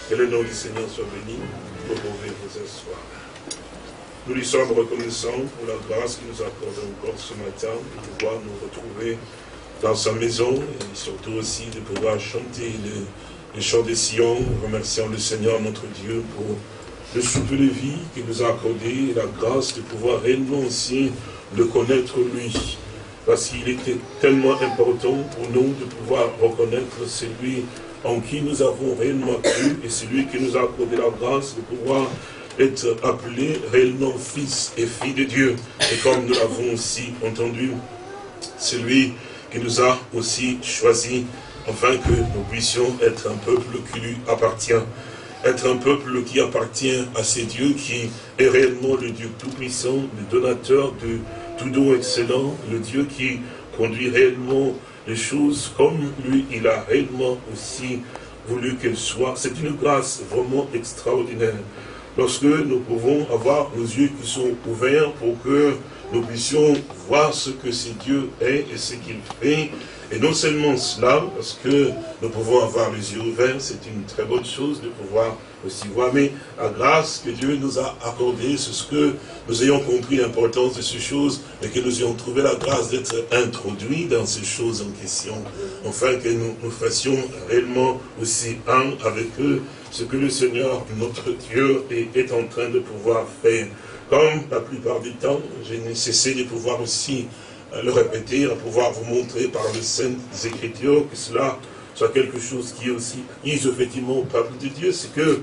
Que le nom du Seigneur soit béni. Vous pouvez vous asseoir. Nous lui sommes reconnaissants pour la grâce qu'il nous accorde encore ce matin de pouvoir nous retrouver dans sa maison et surtout aussi de pouvoir chanter les chants des Sion, remerciant le Seigneur notre Dieu pour le souffle de vie qu'il nous a accordé et la grâce de pouvoir réellement aussi le connaître lui. Parce qu'il était tellement important pour nous de pouvoir reconnaître celui en qui nous avons réellement cru et celui qui nous a accordé la grâce de pouvoir être appelé réellement fils et filles de Dieu. Et comme nous l'avons aussi entendu, celui qui nous a aussi choisi, afin que nous puissions être un peuple qui lui appartient. Être un peuple qui appartient à ces dieux, qui est réellement le Dieu tout-puissant, le donateur de tout don excellent, le Dieu qui conduit réellement les choses comme lui, il a réellement aussi voulu qu'elles soient. C'est une grâce vraiment extraordinaire. Lorsque nous pouvons avoir nos yeux qui sont ouverts pour que nous puissions voir ce que ce Dieu est et ce qu'il fait. Et non seulement cela, parce que nous pouvons avoir les yeux ouverts, c'est une très bonne chose de pouvoir aussi voir, mais la grâce que Dieu nous a accordée, c'est ce que nous ayons compris l'importance de ces choses, et que nous ayons trouvé la grâce d'être introduits dans ces choses en question, afin que nous fassions réellement aussi un avec eux, ce que le Seigneur, notre Dieu, est en train de pouvoir faire. Comme la plupart du temps, je n'ai cessé de pouvoir aussi le répéter, à pouvoir vous montrer par les Saintes Écritures que cela soit quelque chose qui est aussi mise effectivement au peuple de Dieu, c'est que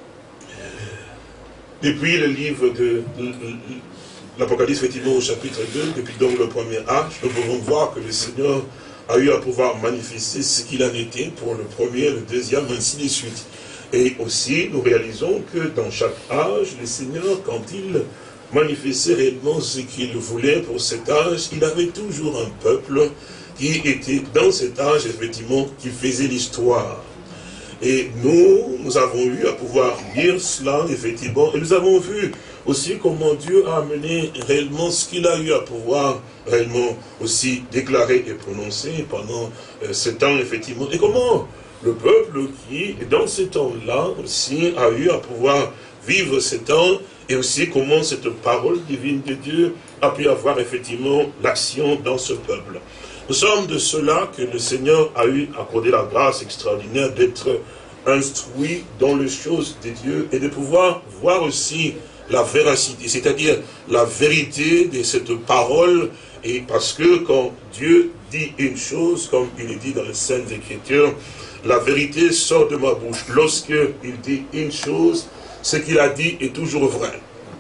depuis le livre de l'Apocalypse, effectivement au chapitre 2, depuis donc le premier âge, nous pouvons voir que le Seigneur a eu à pouvoir manifester ce qu'il en était pour le premier, le deuxième, ainsi de suite. Et aussi, nous réalisons que dans chaque âge, le Seigneur, quand il manifestait réellement ce qu'il voulait pour cet âge, il avait toujours un peuple qui était dans cet âge, effectivement, qui faisait l'histoire. Et nous avons eu à pouvoir lire cela, effectivement, et nous avons vu aussi comment Dieu a amené réellement ce qu'il a eu à pouvoir réellement aussi déclarer et prononcer pendant ce temps, effectivement, et comment le peuple qui, dans ce temps-là, aussi a eu à pouvoir vivre ce temps, et aussi comment cette parole divine de Dieu a pu avoir effectivement l'action dans ce peuple. Nous sommes de cela que le Seigneur a eu accordé la grâce extraordinaire d'être instruit dans les choses de Dieu et de pouvoir voir aussi la véracité, c'est-à-dire la vérité de cette parole. Et parce que quand Dieu dit une chose, comme il est dit dans les Saintes Écritures, la vérité sort de ma bouche. Lorsqu'il dit une chose, ce qu'il a dit est toujours vrai.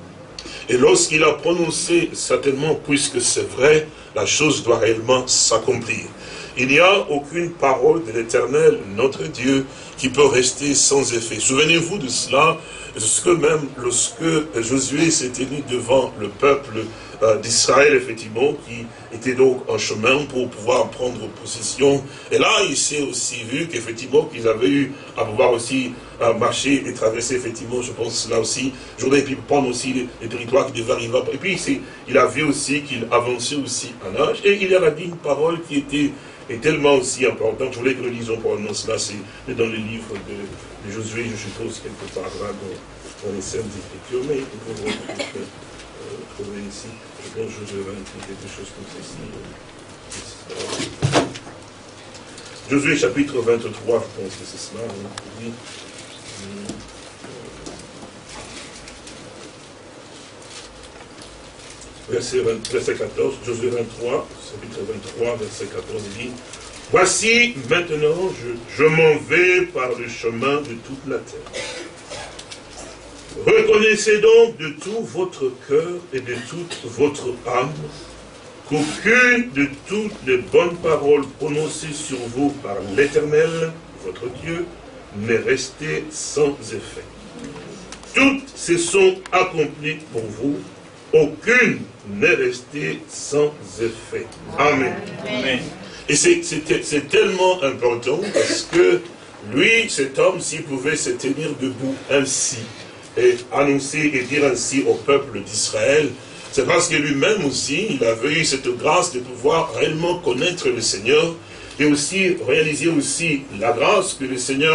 Et lorsqu'il a prononcé, certainement, puisque c'est vrai, la chose doit réellement s'accomplir. Il n'y a aucune parole de l'Éternel, notre Dieu, qui peut rester sans effet. Souvenez-vous de cela, parce que même lorsque Josué s'est tenu devant le peuple d'Israël, effectivement, qui était donc en chemin pour pouvoir prendre possession. Et là, il s'est aussi vu qu'effectivement, qu'ils avaient eu à pouvoir aussi marcher et traverser, effectivement, je pense là aussi, et puis prendre aussi les territoires qui devaient arriver. Et puis, il a vu aussi qu'il avançait aussi en âge. Et il y a dit une parole qui était tellement aussi importante. Je voulais que nous lisions probablement cela, c'est dans le livre de Josué, je suppose, quelque part là, dans les Saintes Écritures, mais nous pouvons trouver ici, je pense que Josué 28, quelque chose comme ceci. Josué chapitre 23, je pense que c'est cela, oui. Verset 14, Josué 23, chapitre 23, verset 14, il dit: voici maintenant, je m'en vais par le chemin de toute la terre. Reconnaissez donc de tout votre cœur et de toute votre âme qu'aucune de toutes les bonnes paroles prononcées sur vous par l'Éternel, votre Dieu, n'est restée sans effet. Toutes se sont accomplies pour vous, aucune n'est restée sans effet. Amen. Amen. Et c'est tellement important parce que lui, cet homme, s'il pouvait se tenir debout ainsi, et annoncer et dire ainsi au peuple d'Israël, c'est parce que lui-même aussi, il avait eu cette grâce de pouvoir réellement connaître le Seigneur et aussi réaliser aussi la grâce que le Seigneur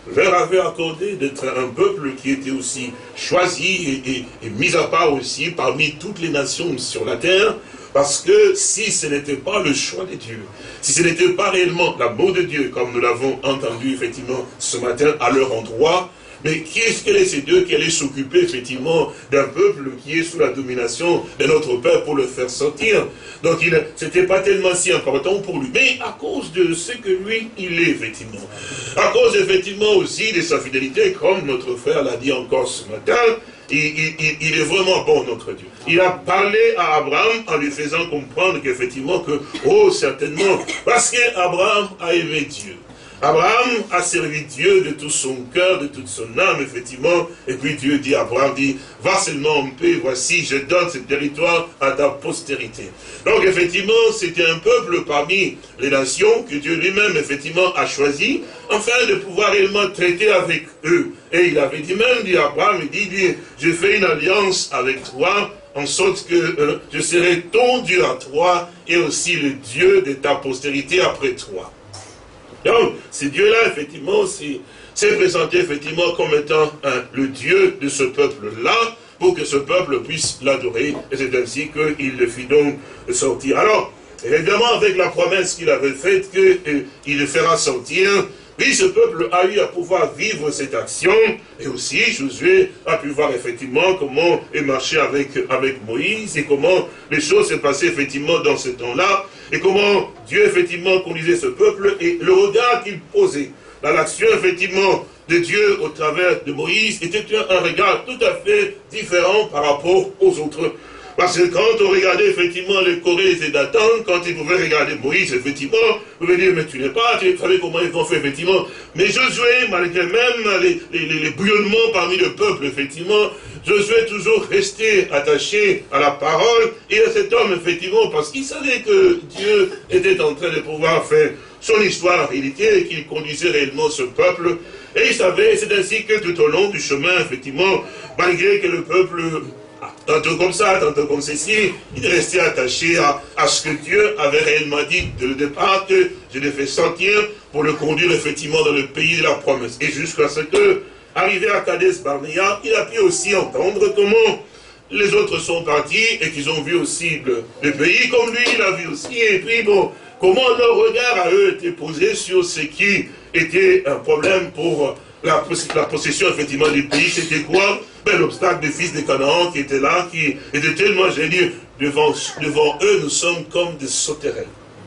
leur avait accordé d'être un peuple qui était aussi choisi et mis à part aussi parmi toutes les nations sur la terre, parce que si ce n'était pas le choix de Dieu, si ce n'était pas réellement l'amour de Dieu, comme nous l'avons entendu effectivement ce matin à leur endroit, mais qui est-ce que ces deux qui allaient s'occuper effectivement d'un peuple qui est sous la domination de notre Père pour le faire sortir? Donc c'était pas tellement si important pour lui, mais à cause de ce que lui, il est effectivement. À cause effectivement aussi de sa fidélité, comme notre frère l'a dit encore ce matin, il est vraiment bon, notre Dieu. Il a parlé à Abraham en lui faisant comprendre qu'effectivement que, oh certainement, parce qu'Abraham a aimé Dieu. Abraham a servi Dieu de tout son cœur, de toute son âme, effectivement. Et puis Dieu dit à Abraham, va seulement en paix, voici, je donne ce territoire à ta postérité. Donc effectivement, c'était un peuple parmi les nations que Dieu lui-même, effectivement, a choisi, afin de pouvoir réellement traiter avec eux. Et il avait dit à Abraham, il dit, je fais une alliance avec toi, en sorte que je serai ton Dieu à toi, et aussi le Dieu de ta postérité après toi. Donc, ce Dieu-là, effectivement, s'est présenté, effectivement, comme étant le Dieu de ce peuple-là, pour que ce peuple puisse l'adorer, et c'est ainsi qu'il le fit donc sortir. Alors, évidemment, avec la promesse qu'il avait faite, qu'il le fera sortir, oui, ce peuple a eu à pouvoir vivre cette action, et aussi Josué a pu voir effectivement comment il marchait avec Moïse, et comment les choses se passaient effectivement dans ce temps-là, et comment Dieu effectivement conduisait ce peuple, et le regard qu'il posait dans l'action effectivement de Dieu au travers de Moïse était un regard tout à fait différent par rapport aux autres. Parce que quand on regardait effectivement les Corées et Dathan, quand ils pouvaient regarder Moïse, effectivement, vous pouvez dire, mais tu n'es pas, tu savais comment ils ont fait, effectivement. Mais Josué, malgré même les bouillonnements parmi le peuple, effectivement, Josué est toujours resté attaché à la parole et à cet homme, effectivement, parce qu'il savait que Dieu était en train de pouvoir faire son histoire en réalité et qu'il conduisait réellement ce peuple. Et il savait, c'est ainsi que tout au long du chemin, effectivement, malgré que le peuple, tantôt comme ça, tantôt comme ceci, il est resté attaché à ce que Dieu avait réellement dit dès le départ, que je l'ai fait sortir pour le conduire effectivement dans le pays de la promesse. Et jusqu'à ce que, arrivé à Kadesh Barnea, il a pu aussi entendre comment les autres sont partis et qu'ils ont vu aussi le pays comme lui, il a vu aussi. Et puis bon, comment leur regard à eux était posé sur ce qui était un problème pour la possession effectivement du pays. C'était quoi? Ben, l'obstacle des fils de Canaan qui était là, qui était tellement génieux. Devant eux, nous sommes comme des sauterelles.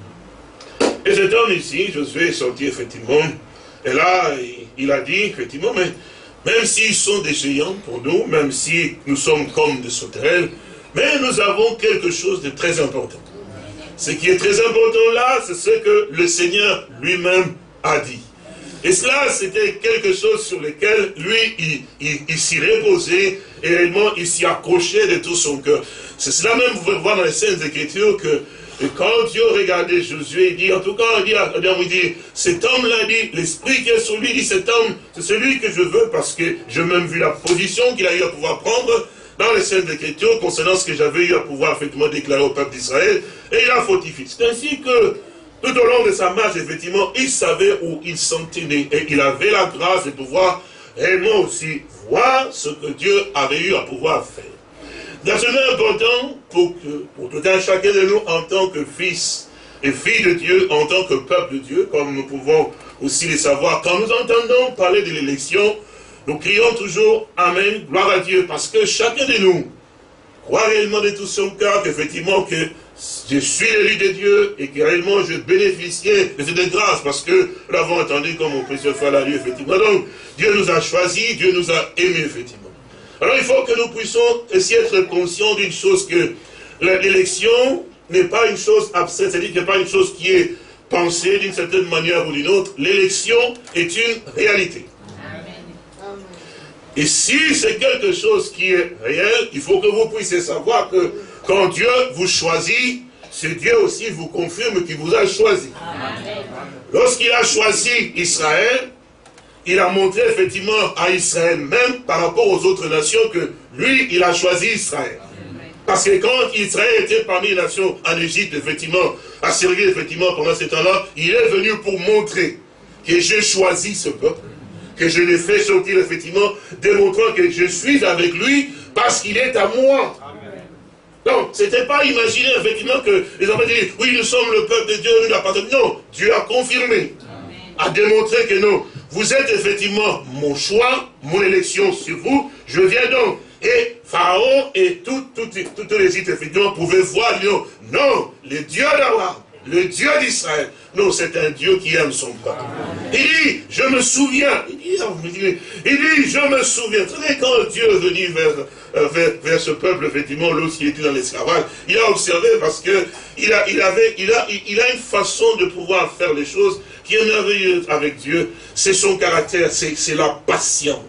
Et cet homme ici, Josué, est sorti effectivement. Et là, il a dit effectivement, mais même s'ils sont des géants pour nous, même si nous sommes comme des sauterelles, mais nous avons quelque chose de très important. Ce qui est très important là, c'est ce que le Seigneur lui-même a dit. Et cela, c'était quelque chose sur lequel lui, il s'y reposait et réellement il s'y accrochait de tout son cœur. C'est cela même, vous pouvez voir dans les Saintes Écritures que quand Dieu regardait Josué, il dit, en tout cas, il dit, cet homme-là dit, l'esprit qui est sur lui, dit, cet homme, c'est celui que je veux parce que j'ai même vu la position qu'il a eu à pouvoir prendre dans les Saintes Écritures concernant ce que j'avais eu à pouvoir effectivement déclarer au peuple d'Israël, et il a fortifié. C'est ainsi que tout au long de sa marche, effectivement, il savait où il s'en tenait. Et il avait la grâce de pouvoir réellement aussi voir ce que Dieu avait eu à pouvoir faire. C'est important pour tout un chacun de nous, en tant que fils et filles de Dieu, en tant que peuple de Dieu, comme nous pouvons aussi le savoir. Quand nous entendons parler de l'élection, nous crions toujours « Amen, gloire à Dieu », parce que chacun de nous croit réellement de tout son cœur qu'effectivement que je suis l'élu de Dieu et que réellement je bénéficiais de cette grâce parce que nous l'avons entendu comme mon précieux frère l'a dit effectivement. Donc Dieu nous a choisis, Dieu nous a aimés effectivement. Alors il faut que nous puissions essayer d'être conscients d'une chose, que l'élection n'est pas une chose abstraite, c'est-à-dire qu'il n'y a pas une chose qui est pensée d'une certaine manière ou d'une autre. L'élection est une réalité. Et si c'est quelque chose qui est réel, il faut que vous puissiez savoir que quand Dieu vous choisit, c'est Dieu aussi vous confirme qu'il vous a choisi. Lorsqu'il a choisi Israël, il a montré effectivement à Israël même par rapport aux autres nations que lui, il a choisi Israël. Parce que quand Israël était parmi les nations en Égypte, effectivement, à servir effectivement pendant ce temps-là, il est venu pour montrer que j'ai choisi ce peuple. que je l'ai fait sortir, effectivement, démontrant que je suis avec lui, parce qu'il est à moi. Donc, c'était pas imaginer, effectivement, que les enfants disent, oui, nous sommes le peuple de Dieu, nous l'appartenons. Non, Dieu a confirmé, a démontré que non, vous êtes effectivement mon choix, mon élection sur vous, je viens donc. Et Pharaon et toutes les îles, effectivement, pouvaient voir, non, non, le Dieu d'Abraham, le Dieu d'Israël, non, c'est un Dieu qui aime son peuple. Il dit, je me souviens, il dit, je me souviens. Vous savez, quand Dieu est venu vers ce peuple, effectivement, lorsqu'il était dans l'esclavage, il a observé parce que il a une façon de pouvoir faire les choses qui est merveilleuse avec Dieu. C'est son caractère, c'est la patience.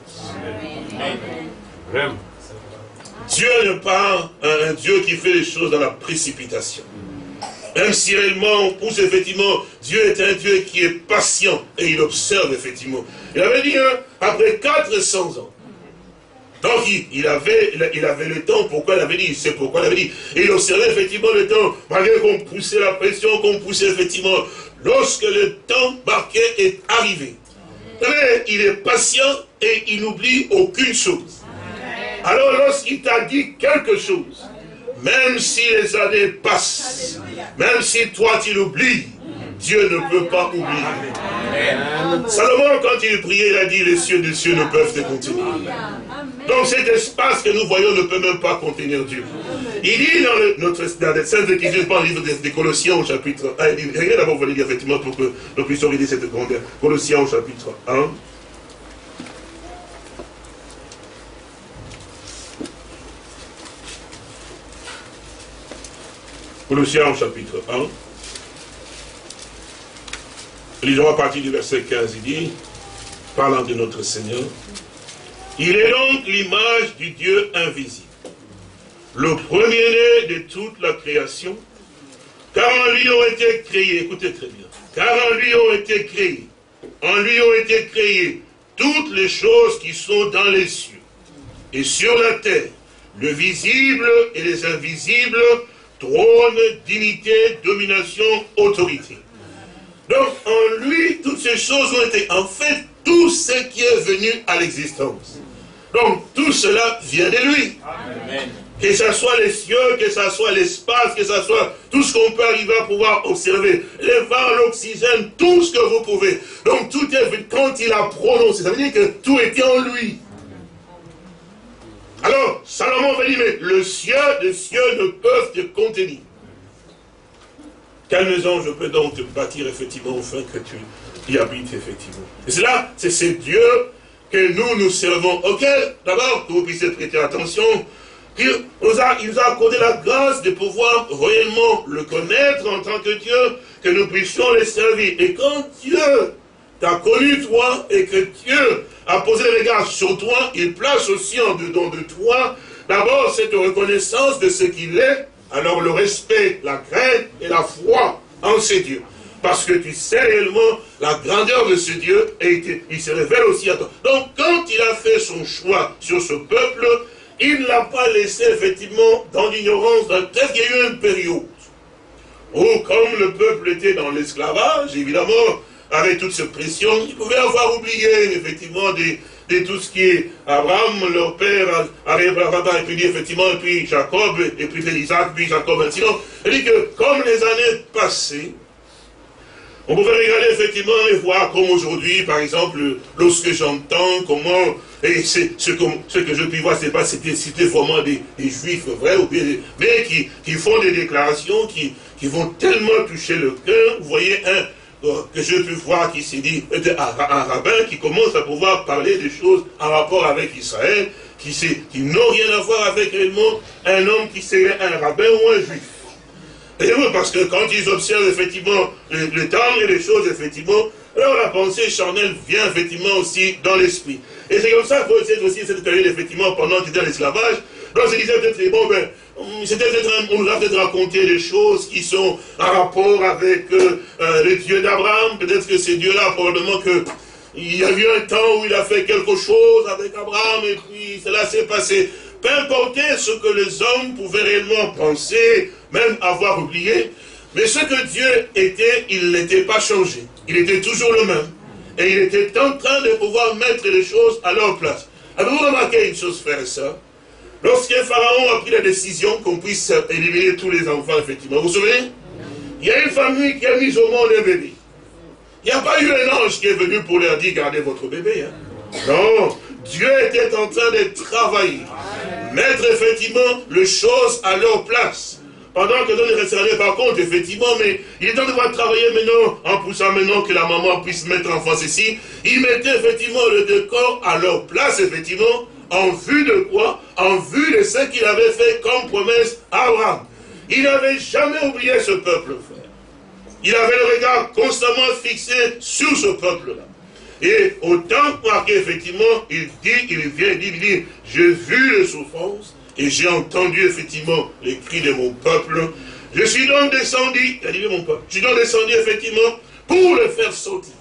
Amen. Dieu n'est pas un Dieu qui fait les choses dans la précipitation. Même si réellement, ou effectivement, Dieu est un Dieu qui est patient et il observe effectivement. Il avait dit, hein, après 400 ans. Donc il avait le temps, pourquoi il avait dit, c'est pourquoi il avait dit. Et il observait effectivement le temps, malgré qu'on poussait la pression, qu'on poussait effectivement, lorsque le temps marqué est arrivé. Il est patient et il n'oublie aucune chose. Alors lorsqu'il t'a dit quelque chose, même si les années passent, même si toi tu l'oublies, Dieu ne peut pas oublier. Salomon, quand il priait, il a dit, les cieux des cieux ne peuvent te contenir. Donc cet espace que nous voyons ne peut même pas contenir Dieu. Il dit dans les Saintes Écritures, dans le livre des Colossiens au chapitre 1, il dit, regardez d'abord, vous allez dire effectivement pour que nous puissions regarder cette grandeur. Colossiens au chapitre 1. Colossiens au chapitre 1. Lisons à partir du verset 15, il dit, parlant de notre Seigneur, il est donc l'image du Dieu invisible, le premier-né de toute la création, car en lui ont été créés, écoutez très bien, car en lui ont été créées toutes les choses qui sont dans les cieux et sur la terre, le visible et les invisibles, trône, dignité, domination, autorité. Donc, en lui, toutes ces choses ont été, en fait, tout ce qui est venu à l'existence. Donc, tout cela vient de lui. Amen. Que ce soit les cieux, que ce soit l'espace, que ce soit tout ce qu'on peut arriver à pouvoir observer. Les vents, l'oxygène, tout ce que vous pouvez. Donc, tout est, quand il a prononcé, ça veut dire que tout était en lui. Alors, Salomon va dire, mais les cieux des cieux ne peuvent te contenir. Quelle maison je peux donc te bâtir, effectivement, afin que tu y habites, effectivement. Et c'est là, c'est ce Dieu que nous servons, auquel, d'abord, que vous puissiez prêter attention, il nous a accordé la grâce de pouvoir réellement le connaître en tant que Dieu, que nous puissions le servir. Et quand Dieu t'a connu, toi, et que Dieu a posé le regard sur toi, il place aussi en dedans de toi, d'abord, cette reconnaissance de ce qu'il est, alors le respect, la crainte et la foi en ce Dieu. Parce que tu sais réellement la grandeur de ce Dieu et il se révèle aussi à toi. Donc quand il a fait son choix sur ce peuple, il ne l'a pas laissé effectivement dans l'ignorance. Peut-être qu'il y a eu une période où comme le peuple était dans l'esclavage, évidemment, avec toute cette pression, il pouvait avoir oublié effectivement de tout ce qui est Abraham, leur père, Abraham, et puis effectivement, et puis Jacob, et puis Isaac, puis Jacob, ainsi donc. Il dit que comme les années passées, on pouvait regarder effectivement et voir comme aujourd'hui, par exemple, lorsque j'entends comment, et ce que je puis voir, c'est pas c'était vraiment des juifs vrais, ou bien, mais qui font des déclarations qui vont tellement toucher le cœur. Vous voyez que je peux voir qui s'est dit, un rabbin qui commence à pouvoir parler des choses en rapport avec Israël, qui n'ont rien à voir avec réellement un homme qui serait un rabbin ou un juif. Et oui, parce que quand ils observent effectivement le temps et les choses, effectivement, alors la pensée charnelle vient effectivement aussi dans l'esprit. Et c'est comme ça qu'il faut essayer aussi cette période, effectivement, pendant qu'il était à l'esclavage. Donc je disais peut-être, bon, ben, on nous a peut-être raconté des choses qui sont en rapport avec le Dieu d'Abraham. Peut-être que ces dieux-là, probablement que il y a eu un temps où il a fait quelque chose avec Abraham et puis cela s'est passé. Peu importe ce que les hommes pouvaient réellement penser, même avoir oublié, mais ce que Dieu était, il n'était pas changé. Il était toujours le même. et il était en train de pouvoir mettre les choses à leur place. Avez-vous remarqué une chose, frères et sœurs? Lorsque Pharaon a pris la décision qu'on puisse éliminer tous les enfants, effectivement, vous vous souvenez? Il y a une famille qui a mis au monde un bébé. Il n'y a pas eu un ange qui est venu pour leur dire, gardez votre bébé. Hein. Non, Dieu était en train de travailler, mettre effectivement les choses à leur place. Pendant que d'autres ne se rendaient pas compte, effectivement, mais il est temps de voir travailler maintenant, en poussant maintenant que la maman puisse mettre l'enfant ici. Il mettait effectivement le décor à leur place, effectivement, en vue de quoi? En vue de ce qu'il avait fait comme promesse à Abraham. Il n'avait jamais oublié ce peuple, frère. Il avait le regard constamment fixé sur ce peuple-là. Et au temps marqué, effectivement, il dit, j'ai vu les souffrances et j'ai entendu, effectivement, les cris de mon peuple. Je suis donc descendu, il a dit mon peuple, je suis donc descendu, effectivement, pour le faire sortir.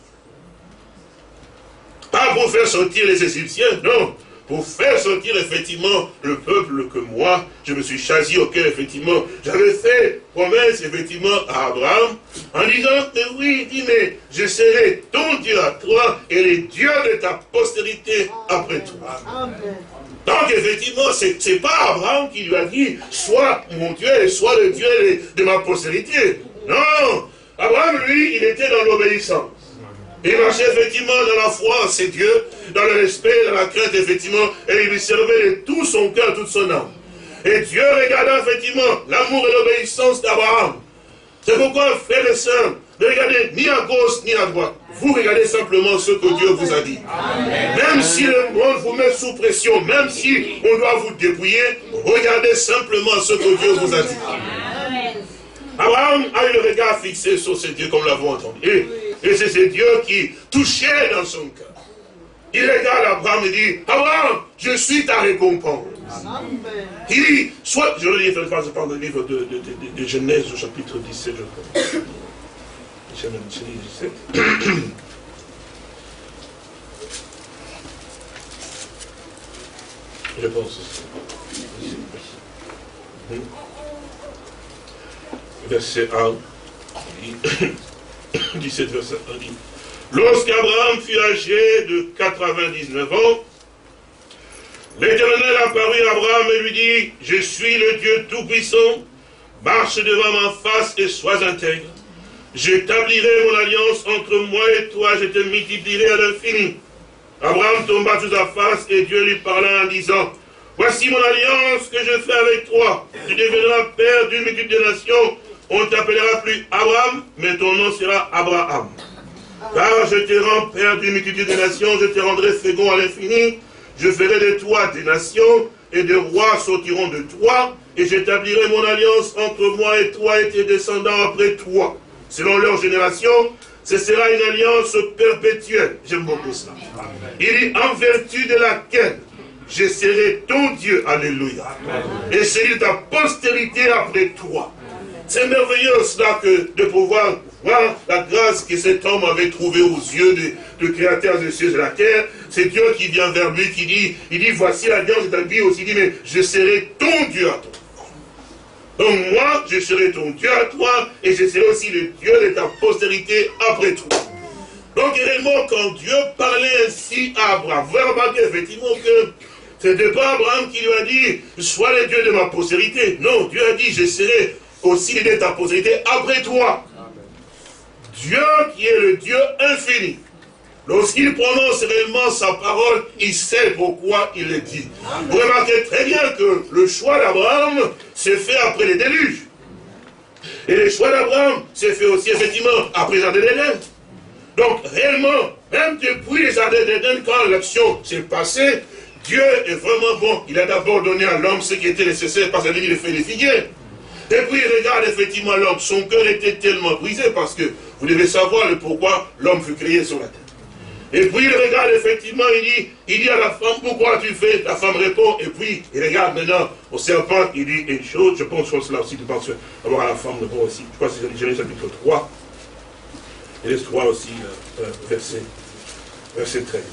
Pas pour faire sortir les Égyptiens, non. Pour faire sortir effectivement le peuple que moi, je me suis choisi, auquel effectivement j'avais fait promesse effectivement à Abraham, en disant, mais oui, il dit, mais je serai ton Dieu à toi et les dieux de ta postérité après toi. Amen. Donc effectivement, c'est pas Abraham qui lui a dit, sois mon Dieu et sois le Dieu de ma postérité. Non, Abraham, lui, il était dans l'obéissance. Il marchait effectivement dans la foi en ses dieux, dans le respect, dans la crainte, effectivement, et il lui servait de tout son cœur, toute son âme. Et Dieu regardait effectivement l'amour et l'obéissance d'Abraham. C'est pourquoi, frères et sœurs, ne regardez ni à gauche ni à droite. Vous regardez simplement ce que Dieu vous a dit. Amen. Même si le monde vous met sous pression, même si on doit vous dépouiller, regardez simplement ce que Dieu vous a dit. Amen. Abraham a eu le regard fixé sur ces dieux, comme nous l'avons entendu. Et c'est ce Dieu qui touchait dans son cœur. Il regarde Abraham et dit, Abraham, je suis ta récompense. Amen. Il dit, soit, je le lis, je parle du livre de Genèse au chapitre 17, je crois. Genèse 17. Je pense aussi. Verset 1. 17 verset 1 dit, lorsqu'Abraham fut âgé de 99 ans, l'Éternel apparut à Abraham et lui dit, je suis le Dieu Tout-Puissant, marche devant ma face et sois intègre. J'établirai mon alliance entre moi et toi, je te multiplierai à l'infini. Abraham tomba sur sa face et Dieu lui parla en disant, voici mon alliance que je fais avec toi. Tu deviendras père d'une multitude de nations. On ne t'appellera plus Abraham, mais ton nom sera Abraham. Car je te rends père d'une multitude de nations, je te rendrai fécond à l'infini. Je ferai de toi des nations, et des rois sortiront de toi, et j'établirai mon alliance entre moi et toi et tes descendants après toi. Selon leur génération, ce sera une alliance perpétuelle. J'aime beaucoup ça. Il dit, en vertu de laquelle je serai ton Dieu, alléluia, et celui de ta postérité après toi. C'est merveilleux cela que de pouvoir voir la grâce que cet homme avait trouvée aux yeux du Créateur des cieux et de la terre. C'est Dieu qui vient vers lui, qui dit, il dit, voici l'alliance de ta vie aussi, il dit, mais je serai ton Dieu à toi. Donc moi, je serai ton Dieu à toi, et je serai aussi le Dieu de ta postérité après toi. Donc réellement, quand Dieu parlait ainsi à Abraham, vous remarquez effectivement que ce n'était pas Abraham qui lui a dit, sois le Dieu de ma postérité. Non, Dieu a dit, je serai aussi l'idée de ta postérité après toi. Dieu qui est le Dieu infini. Lorsqu'il prononce réellement sa parole, il sait pourquoi il le dit. Vous remarquez très bien que le choix d'Abraham s'est fait après les déluges. Et le choix d'Abraham s'est fait aussi effectivement après les jardins d'Éden. Donc réellement, même depuis les jardins d'Éden, quand l'action s'est passée, Dieu est vraiment bon. Il a d'abord donné à l'homme ce qui était nécessaire parce qu'il a fait les figuiers. Et puis il regarde effectivement l'homme, son cœur était tellement brisé parce que vous devez savoir le pourquoi l'homme fut créé sur la terre. Et puis il regarde effectivement, il dit à la femme, pourquoi tu fais? La femme répond, et puis il regarde maintenant au serpent, il dit une chose, je pense que cela aussi, tu penses avoir à la femme répond aussi, je crois que c'est Genèse chapitre 3, et les 3 aussi, verset 13.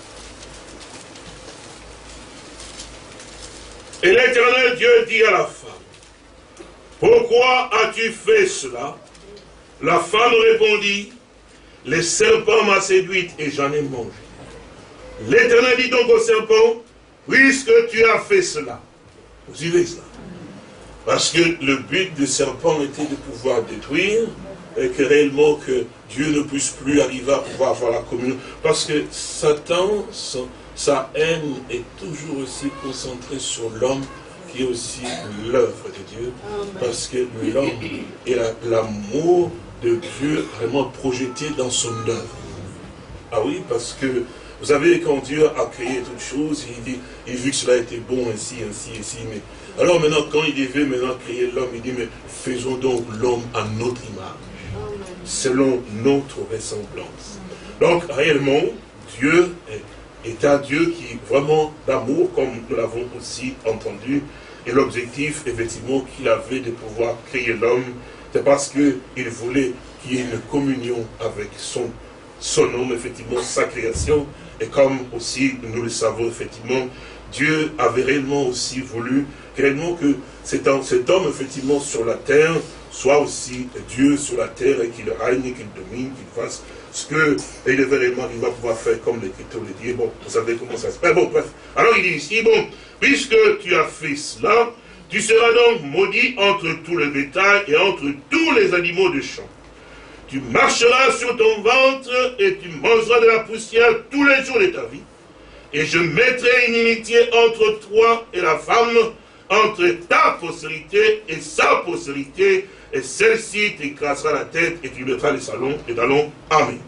Et l'Éternel Dieu dit à la femme, pourquoi as-tu fait cela? La femme répondit, le serpent m'a séduite et j'en ai mangé. L'Éternel dit donc au serpent, puisque tu as fait cela. Vous suivez cela? Parce que le but du serpent était de pouvoir détruire, et que réellement que Dieu ne puisse plus arriver à pouvoir avoir la communion. Parce que Satan, sa haine est toujours aussi concentrée sur l'homme, qui est aussi l'œuvre de Dieu. Parce que l'homme est l'amour de Dieu vraiment projeté dans son œuvre. Ah oui, parce que vous savez, quand Dieu a créé toutes choses, il vu que cela était bon, ainsi, mais alors maintenant, quand il veut maintenant créer l'homme, il dit, mais faisons donc l'homme à notre image, selon notre ressemblance. Donc, réellement, Dieu est un Dieu qui est vraiment d'amour, comme nous l'avons aussi entendu, et l'objectif, effectivement, qu'il avait de pouvoir créer l'homme, c'est parce qu'il voulait qu'il y ait une communion avec son homme, effectivement, sa création. Et comme aussi nous le savons, effectivement, Dieu avait réellement aussi voulu réellement que cet homme, effectivement, sur la terre, soit aussi Dieu sur la terre et qu'il règne, qu'il domine, qu'il fasse ce qu'il devait réellement, il va pouvoir faire comme l'Écriture le dit. Bon, vous savez comment ça se passe. Bon, bref. Alors il dit ici, bon, puisque tu as fait cela, tu seras donc maudit entre tout le bétail et entre tous les animaux de champ. Tu marcheras sur ton ventre et tu mangeras de la poussière tous les jours de ta vie. Et je mettrai une inimitié entre toi et la femme, entre ta postérité et sa postérité, et celle-ci t'écrasera la tête et tu mettras les talons. Amen.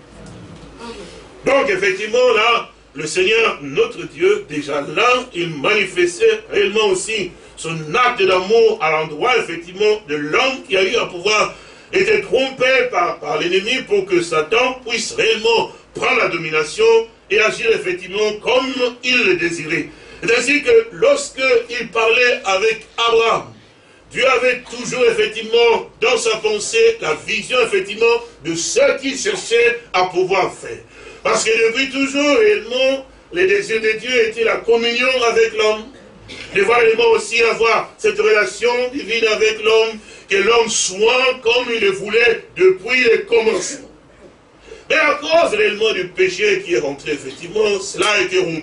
Donc effectivement là, le Seigneur, notre Dieu, déjà là, il manifestait réellement aussi son acte d'amour à l'endroit effectivement de l'homme qui a eu à pouvoir était trompé par l'ennemi pour que Satan puisse réellement prendre la domination et agir effectivement comme il le désirait. C'est ainsi que lorsqu'il parlait avec Abraham, Dieu avait toujours effectivement dans sa pensée la vision effectivement de ce qu'il cherchait à pouvoir faire. Parce que depuis toujours réellement, les désirs de Dieu étaient la communion avec l'homme. De voir réellement aussi avoir cette relation divine avec l'homme, que l'homme soit comme il le voulait depuis le commencement. Mais à cause réellement du péché qui est rentré, effectivement, cela a été rompu.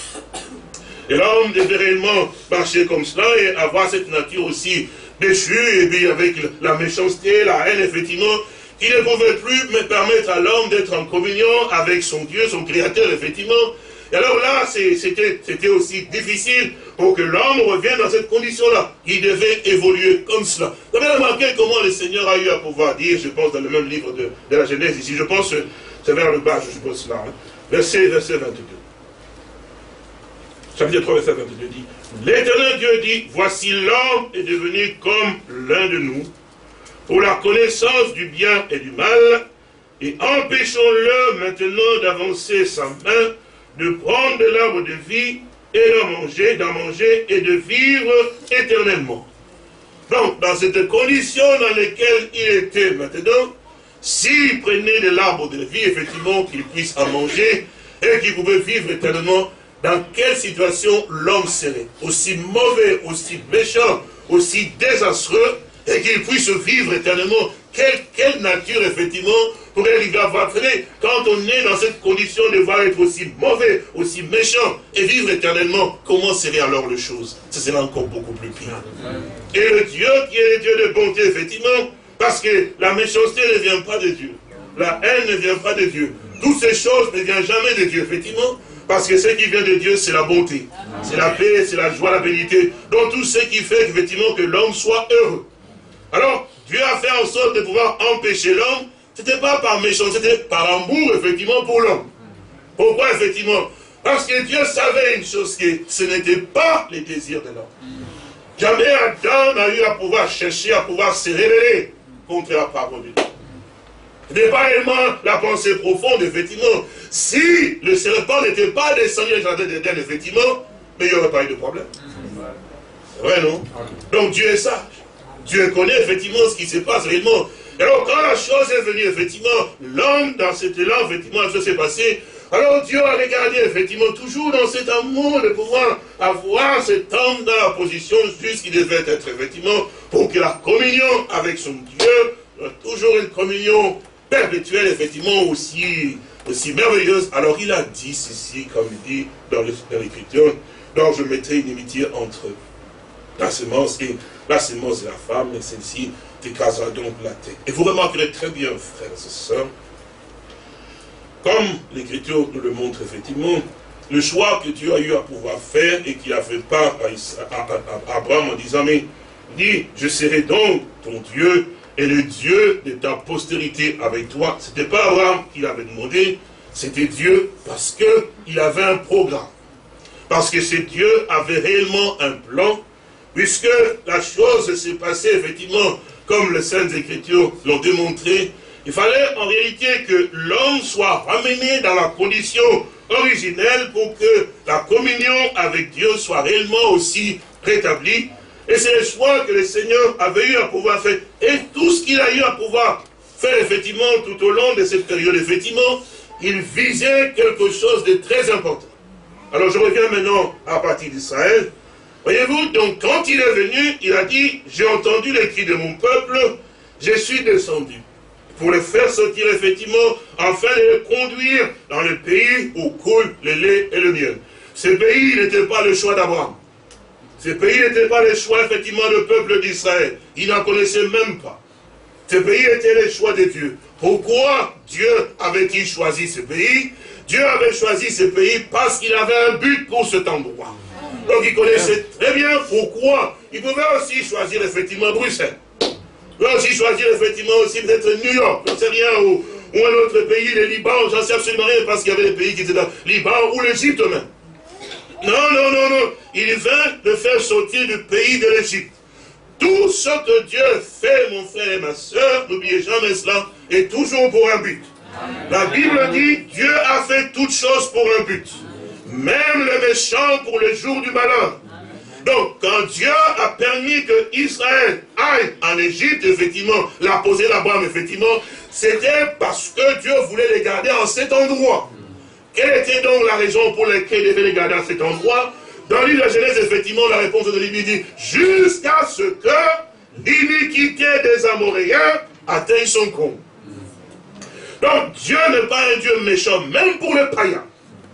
Et l'homme devait réellement marcher comme cela et avoir cette nature aussi déchue, et puis avec la méchanceté, la haine, effectivement, qui ne pouvait plus permettre à l'homme d'être en communion avec son Dieu, son Créateur, effectivement. Et alors là, c'était aussi difficile pour que l'homme revienne dans cette condition-là. Il devait évoluer comme cela. Vous avez remarqué comment le Seigneur a eu à pouvoir dire, je pense dans le même livre de la Genèse, ici, je pense, c'est vers le bas, je suppose cela, hein. verset 22. Chapitre 3, verset 22 dit, l'Éternel Dieu dit, voici l'homme est devenu comme l'un de nous, pour la connaissance du bien et du mal, et empêchons-le maintenant d'avancer sa main, de prendre de l'arbre de vie et d'en manger et de vivre éternellement. Donc, dans cette condition dans laquelle il était maintenant, s'il prenait de l'arbre de vie, effectivement, qu'il puisse en manger et qu'il pouvait vivre éternellement, dans quelle situation l'homme serait? Aussi mauvais, aussi méchant, aussi désastreux, et qu'il puisse vivre éternellement. Quelle nature, effectivement, pourrait lui avoir traîné quand on est dans cette condition de voir être aussi mauvais, aussi méchant, et vivre éternellement? Comment serait alors les choses? Ce serait encore beaucoup plus pire. Et le Dieu qui est le Dieu de bonté, effectivement, parce que la méchanceté ne vient pas de Dieu. La haine ne vient pas de Dieu. Toutes ces choses ne viennent jamais de Dieu, effectivement, parce que ce qui vient de Dieu, c'est la bonté. C'est la paix, c'est la joie, la bénité. Donc tout ce qui fait, effectivement, que l'homme soit heureux. Alors, Dieu a fait en sorte de pouvoir empêcher l'homme. Ce n'était pas par méchanceté, c'était par amour, effectivement, pour l'homme. Pourquoi, effectivement? Parce que Dieu savait une chose, que ce n'était pas les désirs de l'homme. Jamais Adam n'a eu à pouvoir chercher, à pouvoir se révéler contre la parole de Dieu. Ce n'était pas réellement la pensée profonde, effectivement. Si le serpent n'était pas descendu dans le jardin d'Éden, effectivement, mais il n'y aurait pas eu de problème. C'est vrai, non? Donc Dieu est sage. Dieu connaît effectivement ce qui se passe réellement. Et alors quand la chose est venue, effectivement, l'homme dans cet élan, effectivement, la chose s'est passée. Alors Dieu a regardé, effectivement, toujours dans cet amour de pouvoir avoir cet homme dans la position juste qui devait être, effectivement, pour que la communion avec son Dieu, toujours une communion perpétuelle, effectivement, aussi merveilleuse. Alors il a dit ceci, comme il dit dans l'Écriture, donc je mettrai une inimitié entre la semence et la femme, et celle-ci t'écrasera donc la tête. Et vous remarquerez très bien, frères et sœurs, comme l'Écriture nous le montre effectivement, le choix que Dieu a eu à pouvoir faire et qu'il a fait part à Abraham en disant, mais dis, je serai donc ton Dieu et le Dieu de ta postérité avec toi. Ce n'était pas Abraham qui l'avait demandé, c'était Dieu parce qu'il avait un programme. Parce que ce Dieu avait réellement un plan, puisque la chose s'est passée effectivement comme les Saintes Écritures l'ont démontré. Il fallait en réalité que l'homme soit ramené dans la condition originelle pour que la communion avec Dieu soit réellement aussi rétablie. Et c'est le choix que le Seigneur avait eu à pouvoir faire. Et tout ce qu'il a eu à pouvoir faire effectivement tout au long de cette période, effectivement, il visait quelque chose de très important. Alors je reviens maintenant à partir d'Israël. Voyez-vous, donc quand il est venu, il a dit, j'ai entendu les cris de mon peuple, je suis descendu. Pour le faire sortir effectivement, afin de le conduire dans le pays où coule le lait et le miel. Ce pays n'était pas le choix d'Abraham. Ce pays n'était pas le choix effectivement du peuple d'Israël. Il n'en connaissait même pas. Ce pays était le choix de Dieu. Pourquoi Dieu avait-il choisi ce pays? Dieu avait choisi ce pays parce qu'il avait un but pour cet endroit. Donc il connaissait très bien pourquoi. Il pouvait aussi choisir effectivement Bruxelles. Il pouvait aussi choisir effectivement aussi peut-être New York, j'en sais rien, ou un autre pays, le Liban, j'en sais absolument rien, parce qu'il y avait des pays qui étaient dans le Liban ou l'Égypte même. Non, non, non, non. Il vint de faire sortir du pays de l'Égypte. Tout ce que Dieu fait, mon frère et ma soeur, n'oubliez jamais cela, est toujours pour un but. La Bible dit, Dieu a fait toutes choses pour un but. Même le méchant pour le jour du malheur. Donc, quand Dieu a permis que Israël aille en Égypte, effectivement, l'a posé là-bas, effectivement, c'était parce que Dieu voulait les garder en cet endroit. Quelle était donc la raison pour laquelle il devait les garder en cet endroit? Dans l'île de la Genèse, effectivement, la réponse de l'Église dit, jusqu'à ce que l'iniquité des Amoréens atteigne son comble. Donc, Dieu n'est pas un Dieu méchant, même pour le païen.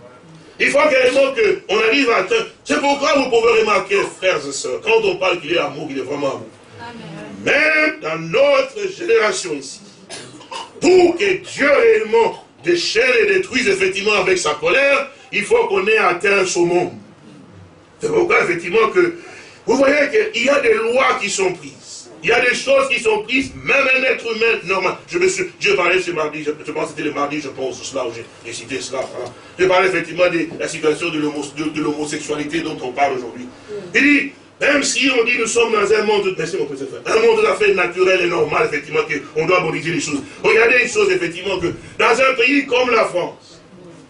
Il faut carrément qu'on arrive à atteindre. C'est pourquoi vous pouvez remarquer, frères et sœurs, quand on parle qu'il est amour, il est vraiment amour. Amen. Même dans notre génération ici, pour que Dieu réellement déchaîne et détruise effectivement avec sa colère, il faut qu'on ait atteint ce monde. C'est pourquoi effectivement que, vous voyez qu'il y a des lois qui sont prises. Il y a des choses qui sont prises, même un être humain normal. Dieu parlait ce mardi, je pense que c'était le mardi, je pense, cela, où j'ai cité cela. Voilà. Je parlais effectivement de la situation de l'homosexualité dont on parle aujourd'hui. Il dit, même si on dit nous sommes dans un monde, merci mon petit frère, un monde tout à fait naturel et normal, effectivement, qu'on doit modifier les choses. Regardez une chose, effectivement, que dans un pays comme la France,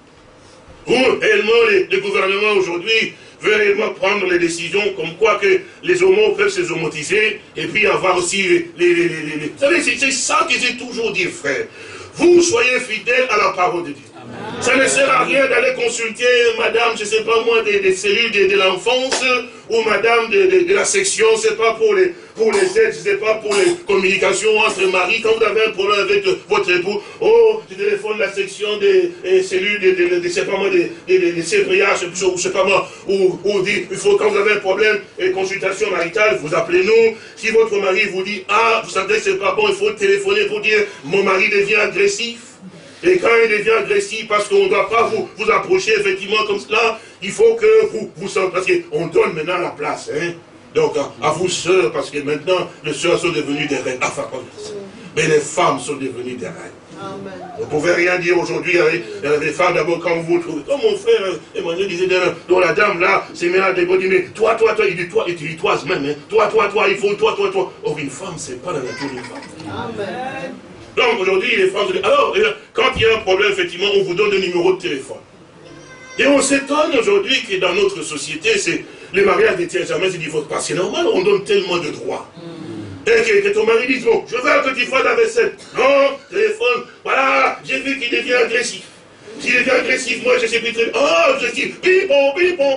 où réellement le gouvernement aujourd'hui veut réellement prendre les décisions comme quoi que les homos peuvent se homotiser et puis avoir aussi Vous savez, c'est ça que j'ai toujours dit, frère. Vous soyez fidèles à la parole de Dieu. Amen. Ça ne sert à rien d'aller consulter madame, je ne sais pas moi, des cellules de l'enfance ou madame de la section, c'est pas pour les aides, je ne sais pas pour les communications entre maris. Quand vous avez un problème avec votre époux, oh, je téléphone la section des cellules je sais pas moi, des CVH, je sais pas moi, ou dit, il faut, quand vous avez un problème, consultation maritale, vous appelez nous. Si votre mari vous dit, ah, vous savez que c'est pas bon, il faut téléphoner pour dire, mon mari devient agressif. Et quand il devient agressif, parce qu'on ne doit pas vous approcher effectivement comme cela, il faut que vous sentez, parce qu'on donne maintenant la place. Hein. Donc à vous sœurs, parce que maintenant les sœurs sont devenues des reines. Enfin, mais les femmes sont devenues des reines. Amen. Vous ne pouvez rien dire aujourd'hui avec les femmes d'abord quand vous trouvez. Comme mon frère Emmanuel disait, donc la dame là, c'est maintenant des beaux mais toi, il dit toi, et tu dis toi même, hein. Toi, il faut toi. Or une femme, c'est pas la nature d'une femme. Amen. Donc aujourd'hui, les femmes se disent, alors, quand il y a un problème, effectivement, on vous donne le numéro de téléphone. Et on s'étonne aujourd'hui que dans notre société, c'est les mariages ne tiennent jamais, c'est divorce. Parce que c'est normal, on donne tellement de droits. Et que ton mari dise, bon, je veux que tu fasses la vaisselle. Non, téléphone, voilà, j'ai vu qu'il devient agressif. S'il devient agressif, moi je sais plus très bien. Oh, je dis, pipon.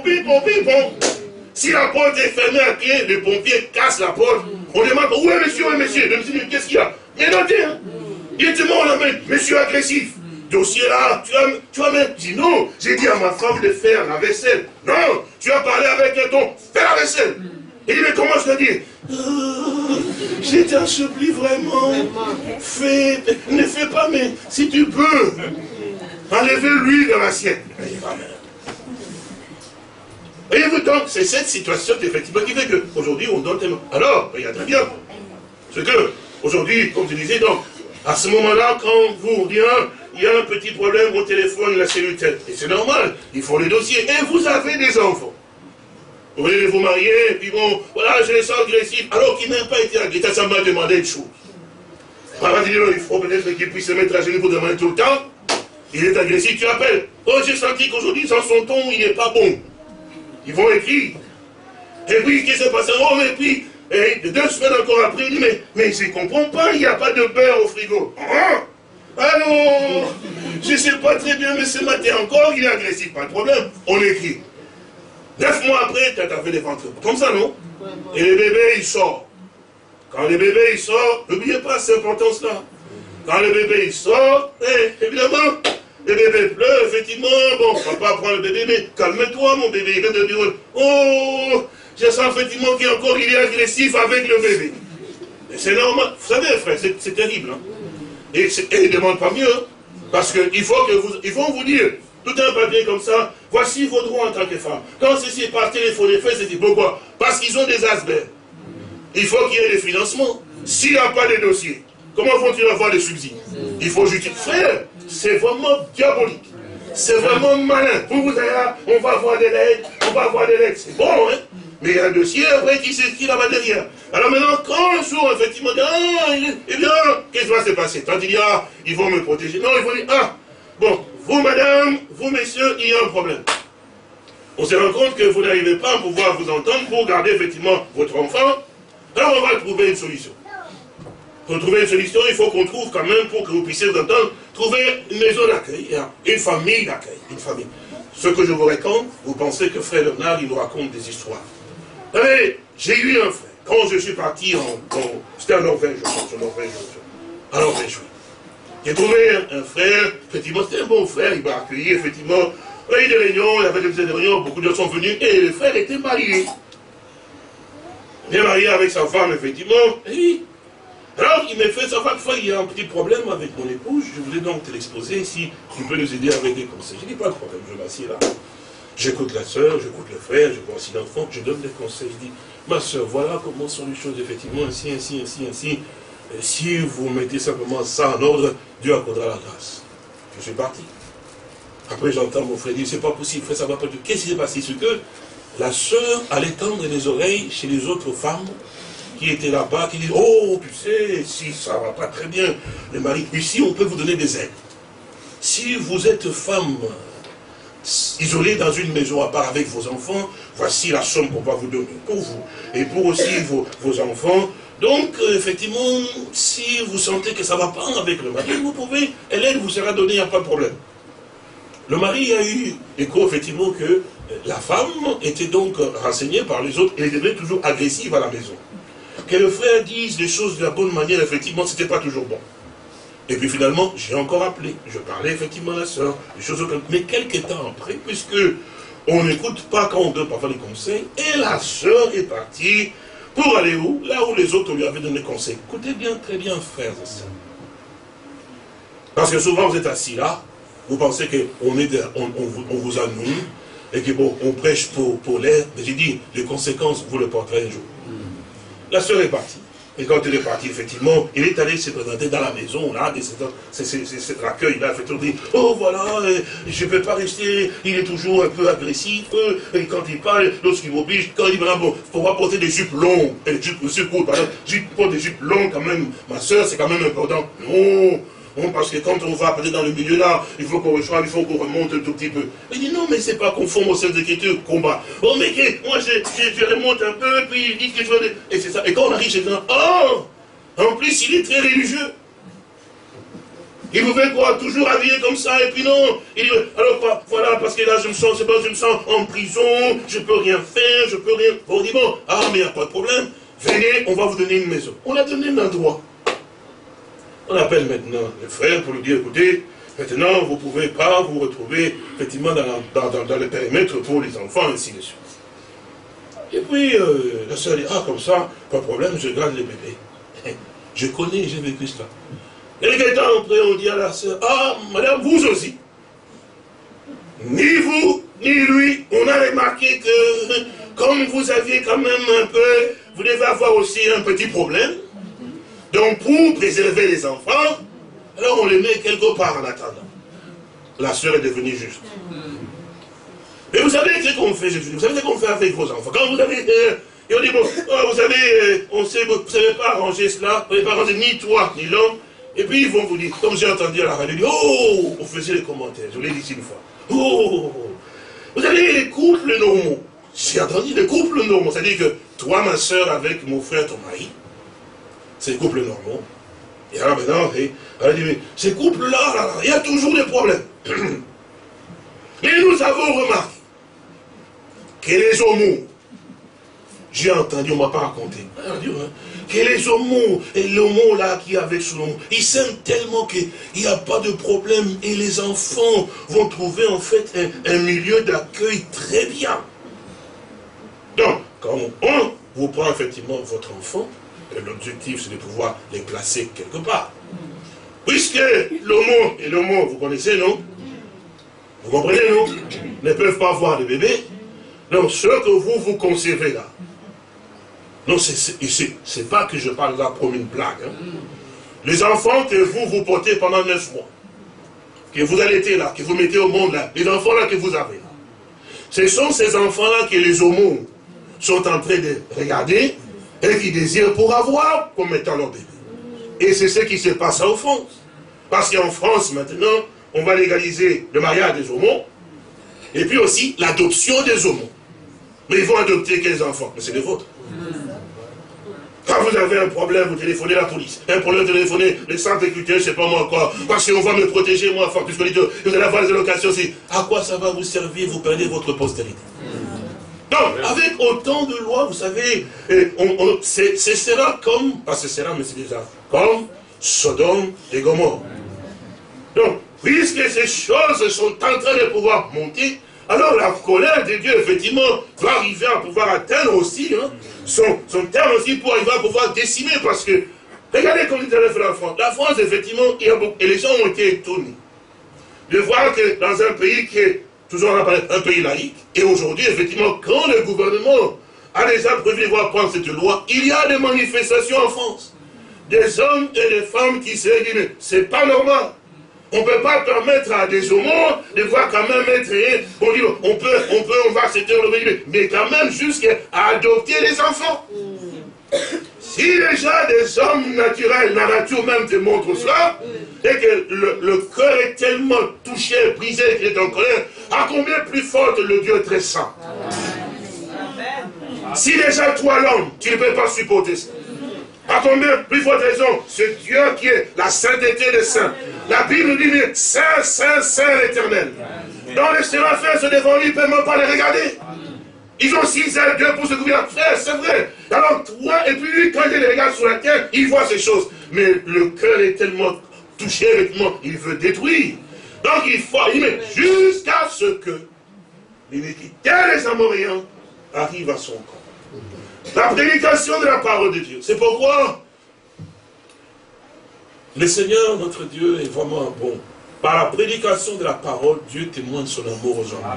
Si la porte est fermée à pied, le pompier casse la porte. On demande, où est monsieur, Je me dis, qu'est-ce qu'il y a? Mais notez, hein. Il te met la main, monsieur agressif. Dossier là, tu as même dit non, j'ai dit à ma femme de faire la vaisselle. Non, tu as parlé avec un ton, fais la vaisselle. Il dit, mais comment je te dis? Je t'en supplie vraiment, ne fais pas, mais si tu peux, enlevez l'huile de l'assiette. Voyez-vous donc, c'est cette situation effectivement qui fait qu'aujourd'hui on donne tellement. Alors, il y a très bien. C'est que, aujourd'hui, comme je disais, donc, à ce moment-là, quand vous, il y a un petit problème au téléphone, la cellulaire, et c'est normal, il faut le dossier, et vous avez des enfants. Vous voulez vous marier, et puis bon, voilà, je les sens agressifs, alors qu'il n'a pas été agressif, ça m'a demandé une chose. On va dire, il faut peut-être qu'il puisse se mettre à genoux pour demander tout le temps. Il est agressif, tu appelles. Oh, j'ai senti qu'aujourd'hui, dans son ton, il n'est pas bon. Ils vont écrire. Et puis, qu'est-ce qui s'est passé? Oh, mais puis, et 2 semaines encore après, il dit, mais je ne comprends pas, il n'y a pas de beurre au frigo. Hein? Alors, je ne sais pas très bien, mais ce matin encore, il est agressif, pas de problème. On écrit. 9 mois après, tu as fait des ventres. Comme ça, non? Et le bébé, il sort. Quand le bébé, il sort, n'oubliez pas cette importance-là. Quand le bébé, il sort, évidemment, le bébé pleure, effectivement, bon, papa prend le bébé, mais calme-toi, mon bébé, il vient de dire, oh, je sens effectivement qu'il est agressif avec le bébé. C'est normal. Vous savez, frère, c'est terrible. Hein? Et il ne demande pas mieux. Hein? Parce qu'ils vont vous dire, tout un papier comme ça, voici vos droits en tant que femme. Quand ceci est par téléphone, c'est dit, pourquoi? Parce qu'ils ont des asbestes. Il faut qu'il y ait des financements. S'il n'y a pas de dossier, comment vont-ils avoir des subsides? Il faut justifier. Frère, c'est vraiment diabolique. C'est vraiment malin. Vous allez là, on va avoir des lettres, c'est bon, hein? Mais il y a un dossier, après, qui s'inscrit là-bas derrière. Alors maintenant, quand un jour, effectivement, eh bien, qu'est-ce qui va se passer? Quand il dit, ils vont me protéger. Non, ils vont dire, bon, vous, madame, vous, messieurs, il y a un problème. On se rend compte que vous n'arrivez pas à pouvoir vous entendre pour garder, effectivement, votre enfant. Alors, on va trouver une solution. Pour trouver une solution, il faut qu'on trouve quand même, pour que vous puissiez vous entendre, trouver une maison d'accueil, une famille d'accueil, une famille. Ce que je vous raconte, vous pensez que frère Bernard, il nous raconte des histoires. Vous savez, j'ai eu un frère, quand je suis parti c'était en Norvège, en Norvège, oui. J'ai trouvé un frère, effectivement, c'était un bon frère, il m'a accueilli, effectivement. Il y a eu des réunions, il y avait des réunions, beaucoup de gens sont venus, et le frère était marié. Il est marié avec sa femme, effectivement, et oui. Alors, il m'a fait savoir qu'il y a un petit problème avec mon épouse, je voulais donc te l'exposer, si tu peux nous aider avec des conseils. Je dis, pas de problème, je m'assieds là. J'écoute la soeur, j'écoute le frère, je vois aussi l'enfant, je donne des conseils. Je dis, ma soeur, voilà comment sont les choses, effectivement, ainsi. Et si vous mettez simplement ça en ordre, Dieu accordera la grâce. Je suis parti. Après, j'entends mon frère dire, c'est pas possible, frère, ça va pas du tout. Qu'est-ce qui s'est passé? C'est que la soeur allait tendre les oreilles chez les autres femmes qui étaient là-bas, qui disent, oh, tu sais, si ça va pas très bien, le mari, ici, on peut vous donner des aides. Si vous êtes femme isolée dans une maison à part avec vos enfants, voici la somme qu'on va vous donner pour vous et pour aussi vos enfants. Donc, effectivement, si vous sentez que ça ne va pas avec le mari, vous pouvez, l'aide vous sera donnée, il n'y a pas de problème. Le mari a eu écho, effectivement, que la femme était donc renseignée par les autres et elle devenait toujours agressive à la maison. Que le frère dise les choses de la bonne manière, effectivement, ce n'était pas toujours bon. Et puis finalement, j'ai encore appelé. Je parlais effectivement à la sœur, des choses comme... Mais quelques temps après, puisque on n'écoute pas quand on donne parfois des conseils, et la sœur est partie pour aller où? Là où les autres lui avaient donné conseil. Écoutez bien, très bien, frères et sœurs. Parce que souvent vous êtes assis là, vous pensez qu'on vous anime, et que bon, on prêche pour l'air, mais j'ai dit, les conséquences, vous le porterez un jour. La sœur est partie. Et quand elle est partie, effectivement, il est allé se présenter dans la maison, là, c'est l'accueil, là, effectivement, dit, oh voilà, je ne peux pas rester, il est toujours un peu agressif, et quand il parle, lorsqu'il m'oblige, quand il dit, bon, il faut pas porter des jupes longues, et des jupes aussi courtes, par exemple, porte des jupes longues quand même, ma soeur, c'est quand même important. Non, parce que quand on va peut-être dans le milieu là, il faut qu'on reçoive, il faut qu'on remonte un tout petit peu. Il dit non, mais c'est pas conforme aux Saintes Écritures, combat. Bon, mais moi je remonte un peu, puis il dit que je vais... Et c'est ça. Et quand on arrive chez un, oh, en plus il est très religieux. Il vous fait quoi? Toujours habillé comme ça, et puis non. Il dit, alors voilà, parce que là je me sens en prison, je peux rien faire, je peux rien. On dit bon, mais il n'y a pas de problème, venez, on va vous donner une maison. On a donné un endroit. On appelle maintenant le frère pour lui dire, écoutez, maintenant vous ne pouvez pas vous retrouver effectivement dans le périmètre pour les enfants, ainsi de suite. Et puis la soeur dit, ah comme ça, pas de problème, je garde les bébés. Je connais, j'ai vécu cela. Et quelques temps après, on dit à la soeur, ah madame, vous aussi. Ni vous, ni lui, on a remarqué que comme vous aviez quand même un peu, vous devez avoir aussi un petit problème. Donc pour préserver les enfants, alors on les met quelque part en attendant. La soeur est devenue juste. Mais vous savez ce qu'on fait, vous savez ce qu'on fait avec vos enfants. Quand vous avez, et on dit, bon, vous savez, vous ne savez pas arranger cela, vous ne savez pas arranger ni toi, ni l'homme. Et puis ils vont vous dire, comme j'ai entendu à la radio, oh, on faisait les commentaires, je vous l'ai dit une fois. Oh, vous avez les couples normaux. J'ai entendu les couples normaux. C'est-à-dire que toi, ma soeur, avec mon frère, ton mari, c'est les couples normaux. Et alors maintenant, elle dit, mais ces couples-là, il y a toujours des problèmes. Mais nous avons remarqué que les homos, j'ai entendu, on ne m'a pas raconté, que les homos, et l'homo là qui est avec son homo, ils s'aiment tellement qu'il n'y a pas de problème et les enfants vont trouver en fait un milieu d'accueil très bien. Donc, quand on vous prend effectivement votre enfant, l'objectif c'est de pouvoir les placer quelque part. Puisque l'homo et l'homo, vous connaissez, non? Vous comprenez, non? Ne peuvent pas avoir de bébé. Donc, ce que vous conservez là, non, c'est pas que je parle là comme une blague. Hein. Les enfants que vous portez pendant 9 mois, que vous allaitez là, que vous mettez au monde là, les enfants là que vous avez là, ce sont ces enfants-là que les homos sont en train de regarder et qui désirent pour avoir comme étant leur bébé. Et c'est ce qui se passe en France. Parce qu'en France, maintenant, on va légaliser le mariage des homos et puis aussi l'adoption des homos. Mais ils vont adopter quels enfants? Mais c'est les vôtres. Quand vous avez un problème, vous téléphonez la police. Un problème, vous téléphonez le centre culturel, je ne sais pas moi quoi. Parce qu'on va me protéger, moi, enfin, puisque vous allez avoir des allocations aussi. À quoi ça va vous servir? Vous perdez votre postérité. Donc, avec autant de lois, vous savez, ce sera comme, pas ce sera, mais c'est déjà comme Sodome et Gomorrhe. Donc, puisque ces choses sont en train de pouvoir monter, alors la colère de Dieu, effectivement, va arriver à pouvoir atteindre aussi son terme aussi pour arriver à pouvoir décimer. Parce que, regardez comme il avait fait la France. La France, effectivement, il y a beaucoup, et les gens ont été étonnés de voir que dans un pays qui est toujours un pays laïque, et aujourd'hui, effectivement, quand le gouvernement a déjà prévu de voir prendre cette loi, il y a des manifestations en France. Des hommes et des femmes qui se disent, mais c'est pas normal. On ne peut pas permettre à des homos de voir quand même être... On dit, on va accepter le bébé, mais quand même jusqu'à adopter les enfants. Si déjà des hommes naturels, la nature même te montre cela, et que le cœur est tellement touché, brisé, qu'il est en colère, à combien plus forte le Dieu très saint. Si déjà toi l'homme, tu ne peux pas supporter ça. À combien plus forte raison, ce Dieu qui est la sainteté des saints. La Bible dit, Saint, Saint, Saint l'Éternel. Dans les séraphins, se devant lui, ils ne peuvent même pas les regarder. Ils ont 6 ailes, 2 pour se couvrir. Frère, c'est vrai. Alors toi, et puis lui, quand il les regarde sur la terre, il voit ces choses. Mais le cœur est tellement touché avec moi, il veut détruire. Donc il faut, jusqu'à ce que l'iniquité des Amoréens arrive à son camp. La prédication de la parole de Dieu. C'est pourquoi le Seigneur, notre Dieu, est vraiment bon. Par la prédication de la parole, Dieu témoigne son amour aux hommes.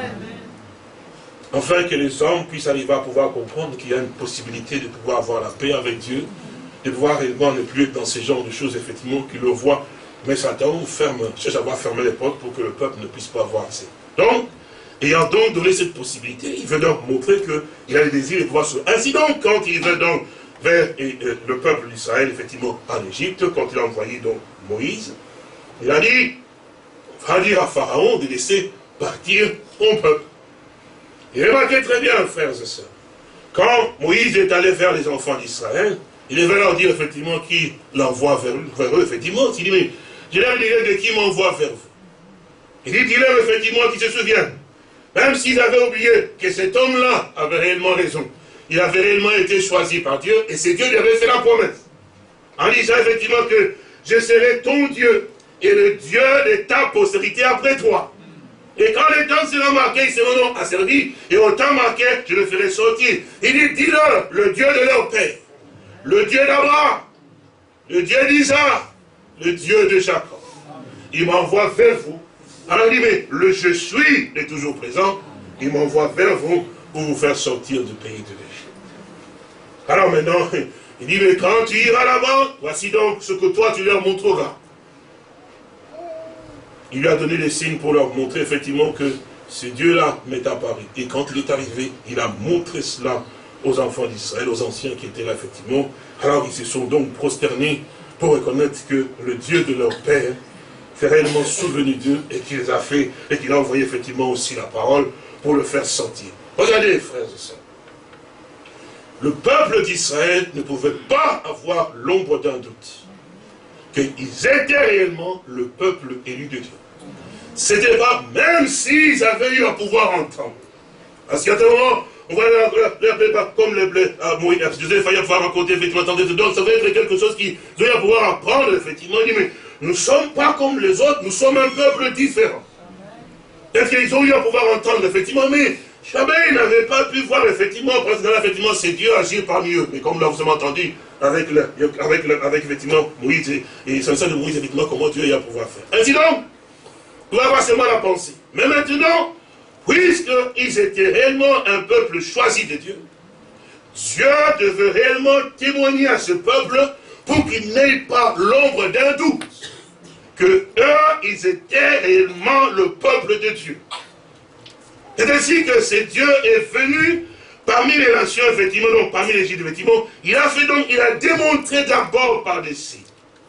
Afin que les hommes puissent arriver à pouvoir comprendre qu'il y a une possibilité de pouvoir avoir la paix avec Dieu, de pouvoir réellement ne plus être dans ce genre de choses, effectivement, qu'ils le voient. Mais Satan cherche à avoir fermé les portes pour que le peuple ne puisse pas avoir accès. Donc, ayant donc donné cette possibilité, il veut donc montrer qu'il a le désir de pouvoir se... Ainsi donc, quand il veut donc vers le peuple d'Israël, effectivement, en Égypte, quand il a envoyé donc Moïse, il a dit, on va dire à Pharaon de laisser partir son peuple. Et remarquez très bien, frères et sœurs, quand Moïse est allé vers les enfants d'Israël, il devait leur dire effectivement qui l'envoie vers eux, effectivement. Il dit, mais je leur dirai de qui m'envoie vers vous. Il dit, dis-leur effectivement qui se souviennent. Même s'ils avaient oublié que cet homme-là avait réellement raison. Il avait réellement été choisi par Dieu et c'est Dieu qui avait fait la promesse. En disant effectivement que je serai ton Dieu et le Dieu de ta postérité après toi. Et quand le temps sera marqué, ils seront asservis, et au temps marqué, je le ferai sortir. Il dit, dis-leur, le Dieu de leur père, le Dieu d'Abraham, le Dieu d'Isaac, le Dieu de Jacob. Il m'envoie vers vous. Alors il dit, mais le je suis est toujours présent. Il m'envoie vers vous pour vous faire sortir du pays de l'Égypte. Alors maintenant, il dit, mais quand tu iras là-bas, voici donc ce que toi tu leur montreras. Il lui a donné des signes pour leur montrer effectivement que ce Dieu-là m'est apparu. Et quand il est arrivé, il a montré cela aux enfants d'Israël, aux anciens qui étaient là effectivement. Alors ils se sont donc prosternés pour reconnaître que le Dieu de leur père s'est réellement souvenu d'eux et qu'il les a fait, et qu'il a envoyé effectivement aussi la parole pour le faire sortir. Regardez, frères et sœurs. Le peuple d'Israël ne pouvait pas avoir l'ombre d'un doute qu'ils étaient réellement le peuple élu de Dieu. C'était pas, même s'ils avaient eu à pouvoir entendre. Parce qu'à un moment, on va l'appeler comme les blés. Moïse, il fallait pouvoir raconter, effectivement, attendez, donc ça va être quelque chose qu'ils ont eu à pouvoir apprendre, effectivement. Il dit, mais nous ne sommes pas comme les autres, nous sommes un peuple différent. Peut-être qu'ils ont eu à pouvoir entendre, effectivement, mais jamais ils n'avaient pas pu voir, effectivement, parce que là, effectivement, c'est Dieu agir parmi eux. Mais comme là, vous avez entendu, avec effectivement, Moïse et Samson de Moïse, effectivement, comment Dieu a à pouvoir faire. Ainsi donc, on va avoir seulement la pensée. Mais maintenant, puisqu'ils étaient réellement un peuple choisi de Dieu, Dieu devait réellement témoigner à ce peuple pour qu'il n'ait pas l'ombre d'un doute que eux, ils étaient réellement le peuple de Dieu. C'est ainsi que ce Dieu est venu parmi les nations, effectivement, donc parmi les Juifs, effectivement, il a démontré d'abord par des signes.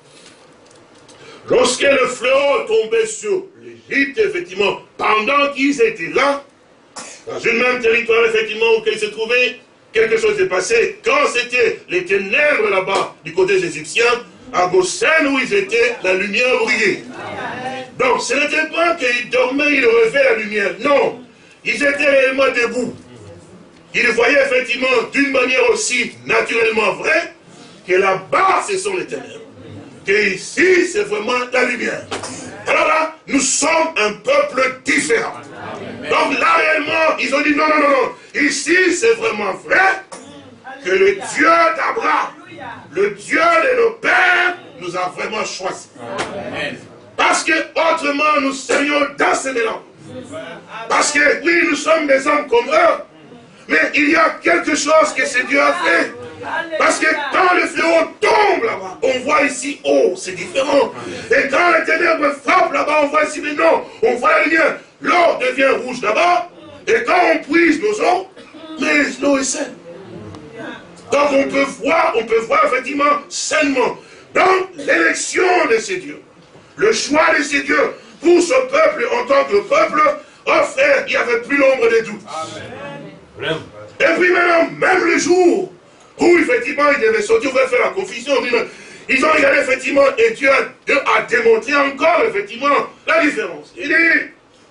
Lorsque le fléau tombait sur l'Égypte, effectivement, pendant qu'ils étaient là, dans une même territoire, effectivement, où ils se trouvaient, quelque chose s'est passé. Quand c'était les ténèbres là-bas, du côté des Égyptiens, à Goshen où ils étaient, la lumière brillait. Donc, ce n'était pas qu'ils dormaient, ils relevaient la lumière. Non, ils étaient réellement debout. Ils voyaient effectivement d'une manière aussi naturellement vraie que là-bas, ce sont les ténèbres. Que ici, c'est vraiment la lumière. Alors là, nous sommes un peuple différent. Donc là, réellement, ils ont dit non, non, non, non. Ici, c'est vraiment vrai que le Dieu d'Abraham, le Dieu de nos pères, nous a vraiment choisis. Parce que autrement, nous serions dans ce mélange. Parce que oui, nous sommes des hommes comme eux. Mais il y a quelque chose que ce Dieu a fait. Parce que quand le fléau tombe là-bas, on voit ici, oh, c'est différent. Et quand les ténèbres frappent là-bas, on voit ici, mais non, on voit la lumière. L'eau devient rouge là-bas. Et quand on puise nos eaux, mais l'eau est saine. Donc on peut voir effectivement sainement. Donc l'élection de ces dieux, le choix de ces dieux pour ce peuple en tant que peuple, oh frère, il n'y avait plus l'ombre des doutes. Amen. Et puis maintenant, même le jour où effectivement ils devaient sortir, on va faire la confusion, ils ont regardé effectivement et Dieu a démontré encore effectivement la différence. Il dit,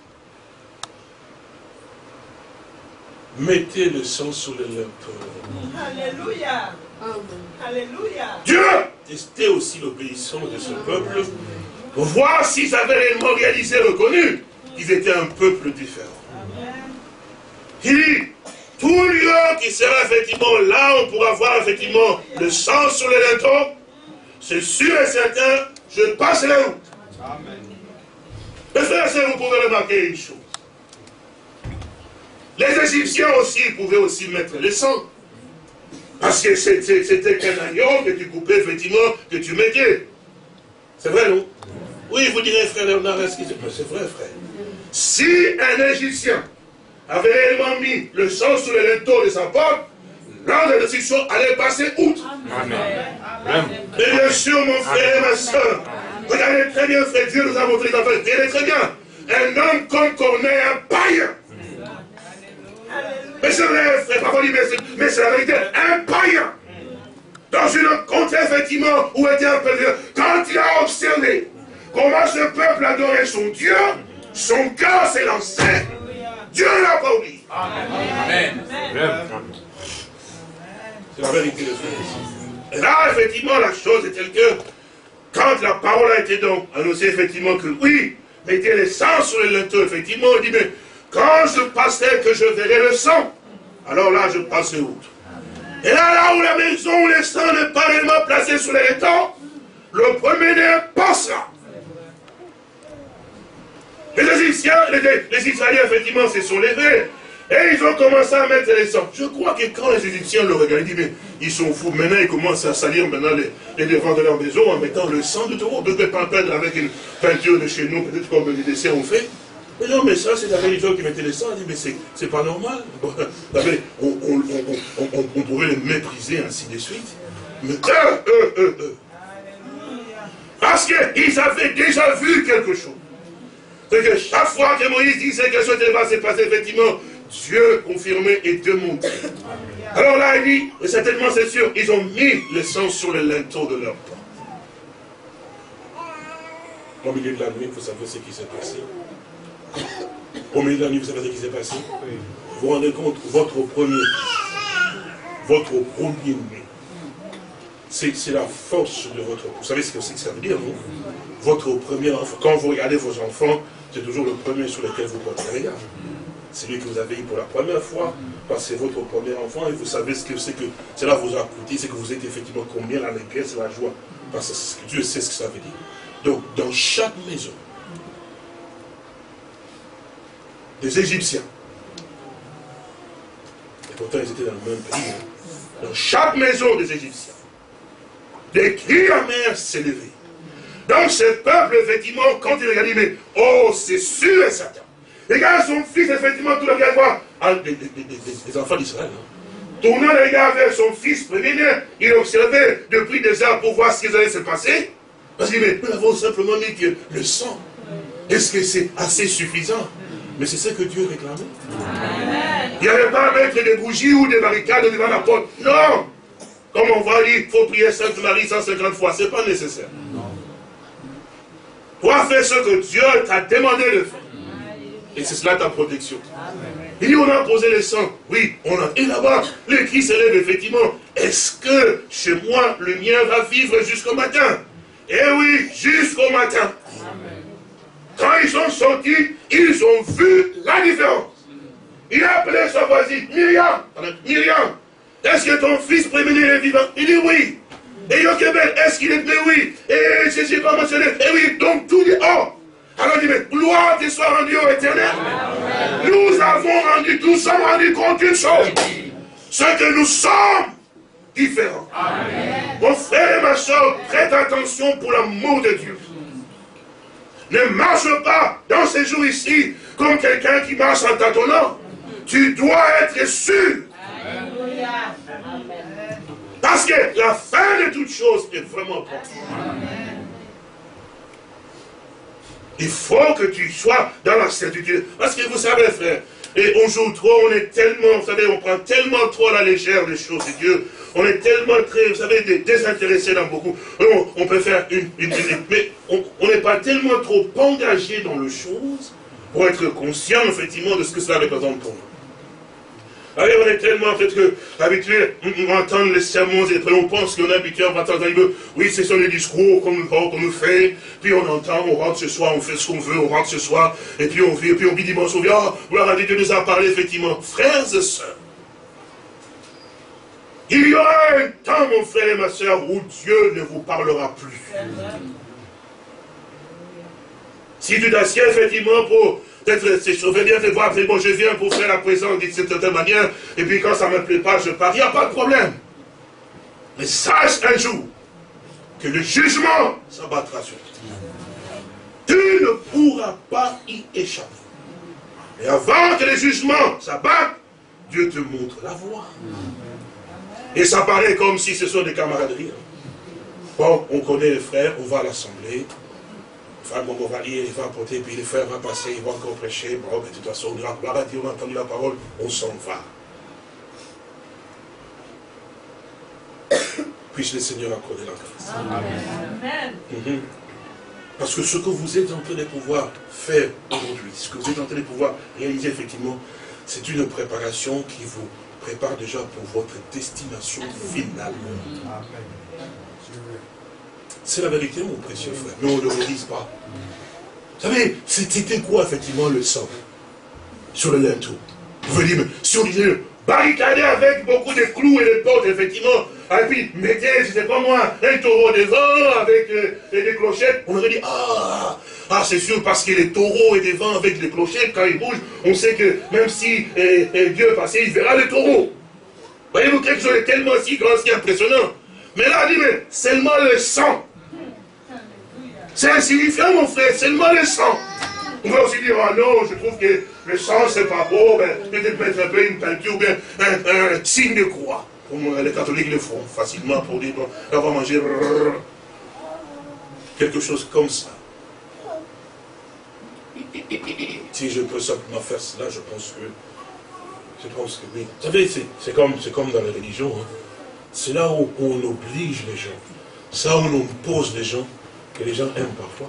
mettez le sang sur les lèvres. Alléluia. Alléluia. Dieu testait aussi l'obéissance de ce peuple pour voir s'ils avaient réellement réalisé, reconnu qu'ils étaient un peuple différent. Il dit, tout lieu qui sera effectivement là, on pourra voir effectivement le sang sur les linteaux, c'est sûr et certain, je passerai où. Mais frère, vous pouvez remarquer une chose. Les Égyptiens aussi pouvaient aussi mettre le sang. Parce que c'était qu'un agneau que tu coupais, effectivement, que tu mettais. C'est vrai, non? Oui, vous direz, frère Léonard, est-ce que c'est vrai, frère? Si un Égyptien avait réellement mis le sang sur les linteaux de sa porte, l'ordre de destruction allait passer outre. Amen. Mais bien sûr, mon frère et ma soeur, regardez très bien, frère, Dieu nous a montré les enfants, regardez très bien. Un homme comme Corneille, un païen. Mais c'est vrai, frère, parfois, mais c'est la vérité, un païen. Dans une contrée, effectivement, où était un peuple, quand il a observé comment ce peuple adorait son Dieu, son cœur s'est lancé. Dieu ne l'a pas oublié. Amen. C'est la vérité de ce. Et là, effectivement, la chose est telle que quand la parole a été donc annoncée, effectivement, que oui, mettez le sang sur les linteaux, effectivement, on dit, mais quand je passerai que je verrai le sang, alors là, je passerai outre. Et là où la maison où le sang n'est pas réellement placé sur les linteaux, le premier-né passera. Les Égyptiens, les Israéliens, effectivement, se sont levés. Et ils ont commencé à mettre les sangs. Je crois que quand les Égyptiens le regardaient, ils disaient, mais ils sont fous. Maintenant, ils commencent à salir maintenant les devants de leur maison en mettant le sang de taureau. Ils ne peuvent pas peindre avec une peinture de chez nous, peut-être comme les dessins ont fait. Mais non, mais ça, c'est la religion qui mettait les sangs. Ils disaient, mais c'est pas normal. Bon, on pouvait les mépriser, ainsi de suite. Mais parce qu'ils avaient déjà vu quelque chose. C'est que chaque fois que Moïse disait que ce va se passer, effectivement, Dieu confirmait et démontrait. Alors là, il dit, certainement c'est sûr, ils ont mis le sang sur le linteau de leur porte. Au milieu de la nuit, vous savez ce qui s'est passé. Au milieu de la nuit, vous savez ce qui s'est passé. Vous vous rendez compte, votre premier-né, c'est la force de votre... Vous savez ce que ça veut dire, non? Votre premier enfant, quand vous regardez vos enfants, c'est toujours le premier sur lequel vous portez regard. C'est lui que vous avez eu pour la première fois, parce que c'est votre premier enfant, et vous savez ce que c'est que cela vous a coûté, c'est que vous êtes effectivement combien la paix, c'est la joie. Parce que Dieu sait ce que ça veut dire. Donc, dans chaque maison, des Égyptiens, et pourtant ils étaient dans le même pays, dans chaque maison des Égyptiens, des cris amers s'élevaient. Donc ce peuple, effectivement, quand il regarde, il dit, mais oh, c'est sûr et certain. Regarde son fils, effectivement, tout le regard voir. Les enfants d'Israël, tournant le regard vers son fils premier-né, il observait depuis des heures pour voir ce qui allait se passer. Parce qu'il dit, mais nous avons simplement dit que le sang, est-ce que c'est assez suffisant? Mais c'est ce que Dieu réclamait. Il n'y avait pas à mettre des bougies ou des barricades devant la porte. Non! Comme on va dire, il faut prier Sainte Marie 150 fois, ce n'est pas nécessaire. Toi, fais ce que Dieu t'a demandé de faire. Et c'est cela ta protection. Il dit, on a posé le sang. Oui, on a. Et là-bas, le cri s'élève effectivement. Est-ce que chez moi, le mien va vivre jusqu'au matin? Eh oui, jusqu'au matin. Quand ils sont sortis, ils ont vu la différence. Il a appelé sa voisine, Myriam. Myriam, est-ce que ton fils premier est vivant? Il dit oui. Et Jochebed, est-ce qu'il est né? Oui. Et je ne sais pas mentionné. Et oui, donc tout dit oh. Alors il dit, mais gloire te soit rendue au éternel. Nous avons rendu, nous sommes rendus compte une chose. C'est que nous sommes différents. Amen. Mon frère et ma soeur, prête attention pour l'amour de Dieu. Ne marche pas dans ces jours ici comme quelqu'un qui marche en tâtonnant. Tu dois être sûr. Alléluia. Parce que la fin de toute chose est vraiment proche. Il faut que tu sois dans la certitude. Parce que vous savez, frère, et on joue trop, on est tellement, vous savez, on prend tellement trop à la légère les choses de Dieu. On est tellement très, vous savez, désintéressé dans beaucoup. On peut faire mais on n'est pas tellement trop engagé dans les choses pour être conscient, effectivement, de ce que cela représente pour nous. Allez, on est tellement peut-être habitué à entendre les sermons et on pense qu'on est habitué à entendre. Oui, ce sont les discours qu'on nous fait, puis on entend, on rentre ce soir, on fait ce qu'on veut, on rentre ce soir, et puis on vit, et puis on dit dimanche, on vit, oh, gloire à Dieu, Dieu nous a parlé, effectivement. Frères et sœurs, il y aura un temps, mon frère et ma sœur, où Dieu ne vous parlera plus. Si tu t'assieds, effectivement, pour peut-être c'est sauvé, bien te voir, c'est bon, je viens pour faire la présence d'une certaine manière, et puis quand ça ne me plaît pas, je pars, il n'y a pas de problème. Mais sache un jour que le jugement s'abattra sur toi. Tu ne pourras pas y échapper. Et avant que le jugement s'abatte, Dieu te montre la voie. Et ça paraît comme si ce sont des camaraderies. Bon, on connaît les frères, on va à l'assemblée. Enfin, bon, on va lire, il va apporter, puis le frère va passer, il va encore prêcher. Bon, mais de toute façon, on a entendu la parole, on s'en va. Puisse le Seigneur accorder la grâce. Amen. Parce que ce que vous êtes en train de pouvoir faire aujourd'hui, ce que vous êtes en train de pouvoir réaliser, effectivement, c'est une préparation qui vous prépare déjà pour votre destination finale. C'est la vérité, mon précieux frère. Mais on ne le redise pas. Vous savez, c'était quoi, effectivement, le sang sur le linteau? Vous pouvez dire, mais si on disait, barricadé avec beaucoup de clous et de portes, effectivement, et puis mettez, je ne sais pas moi, un taureau devant avec des clochettes, on aurait dit, c'est sûr, parce que les taureaux et devant avec les clochettes, quand ils bougent, on sait que même si Dieu passait, il verra les taureaux. Voyez-vous, quelque chose de tellement si grand, si impressionnant. Mais là, on dit, mais seulement le sang. C'est insignifiant, mon frère, seulement le sang. On va aussi dire, non, je trouve que le sang, c'est pas beau, peut-être mettre un peu une peinture, ou bien un signe de croix. Comme les catholiques le font facilement pour dire, bon, on va manger quelque chose comme ça. Si je peux simplement faire cela, je pense que oui. Vous savez, c'est comme dans la religion. Hein. C'est là où on oblige les gens. C'est là où on impose les gens, que les gens aiment parfois.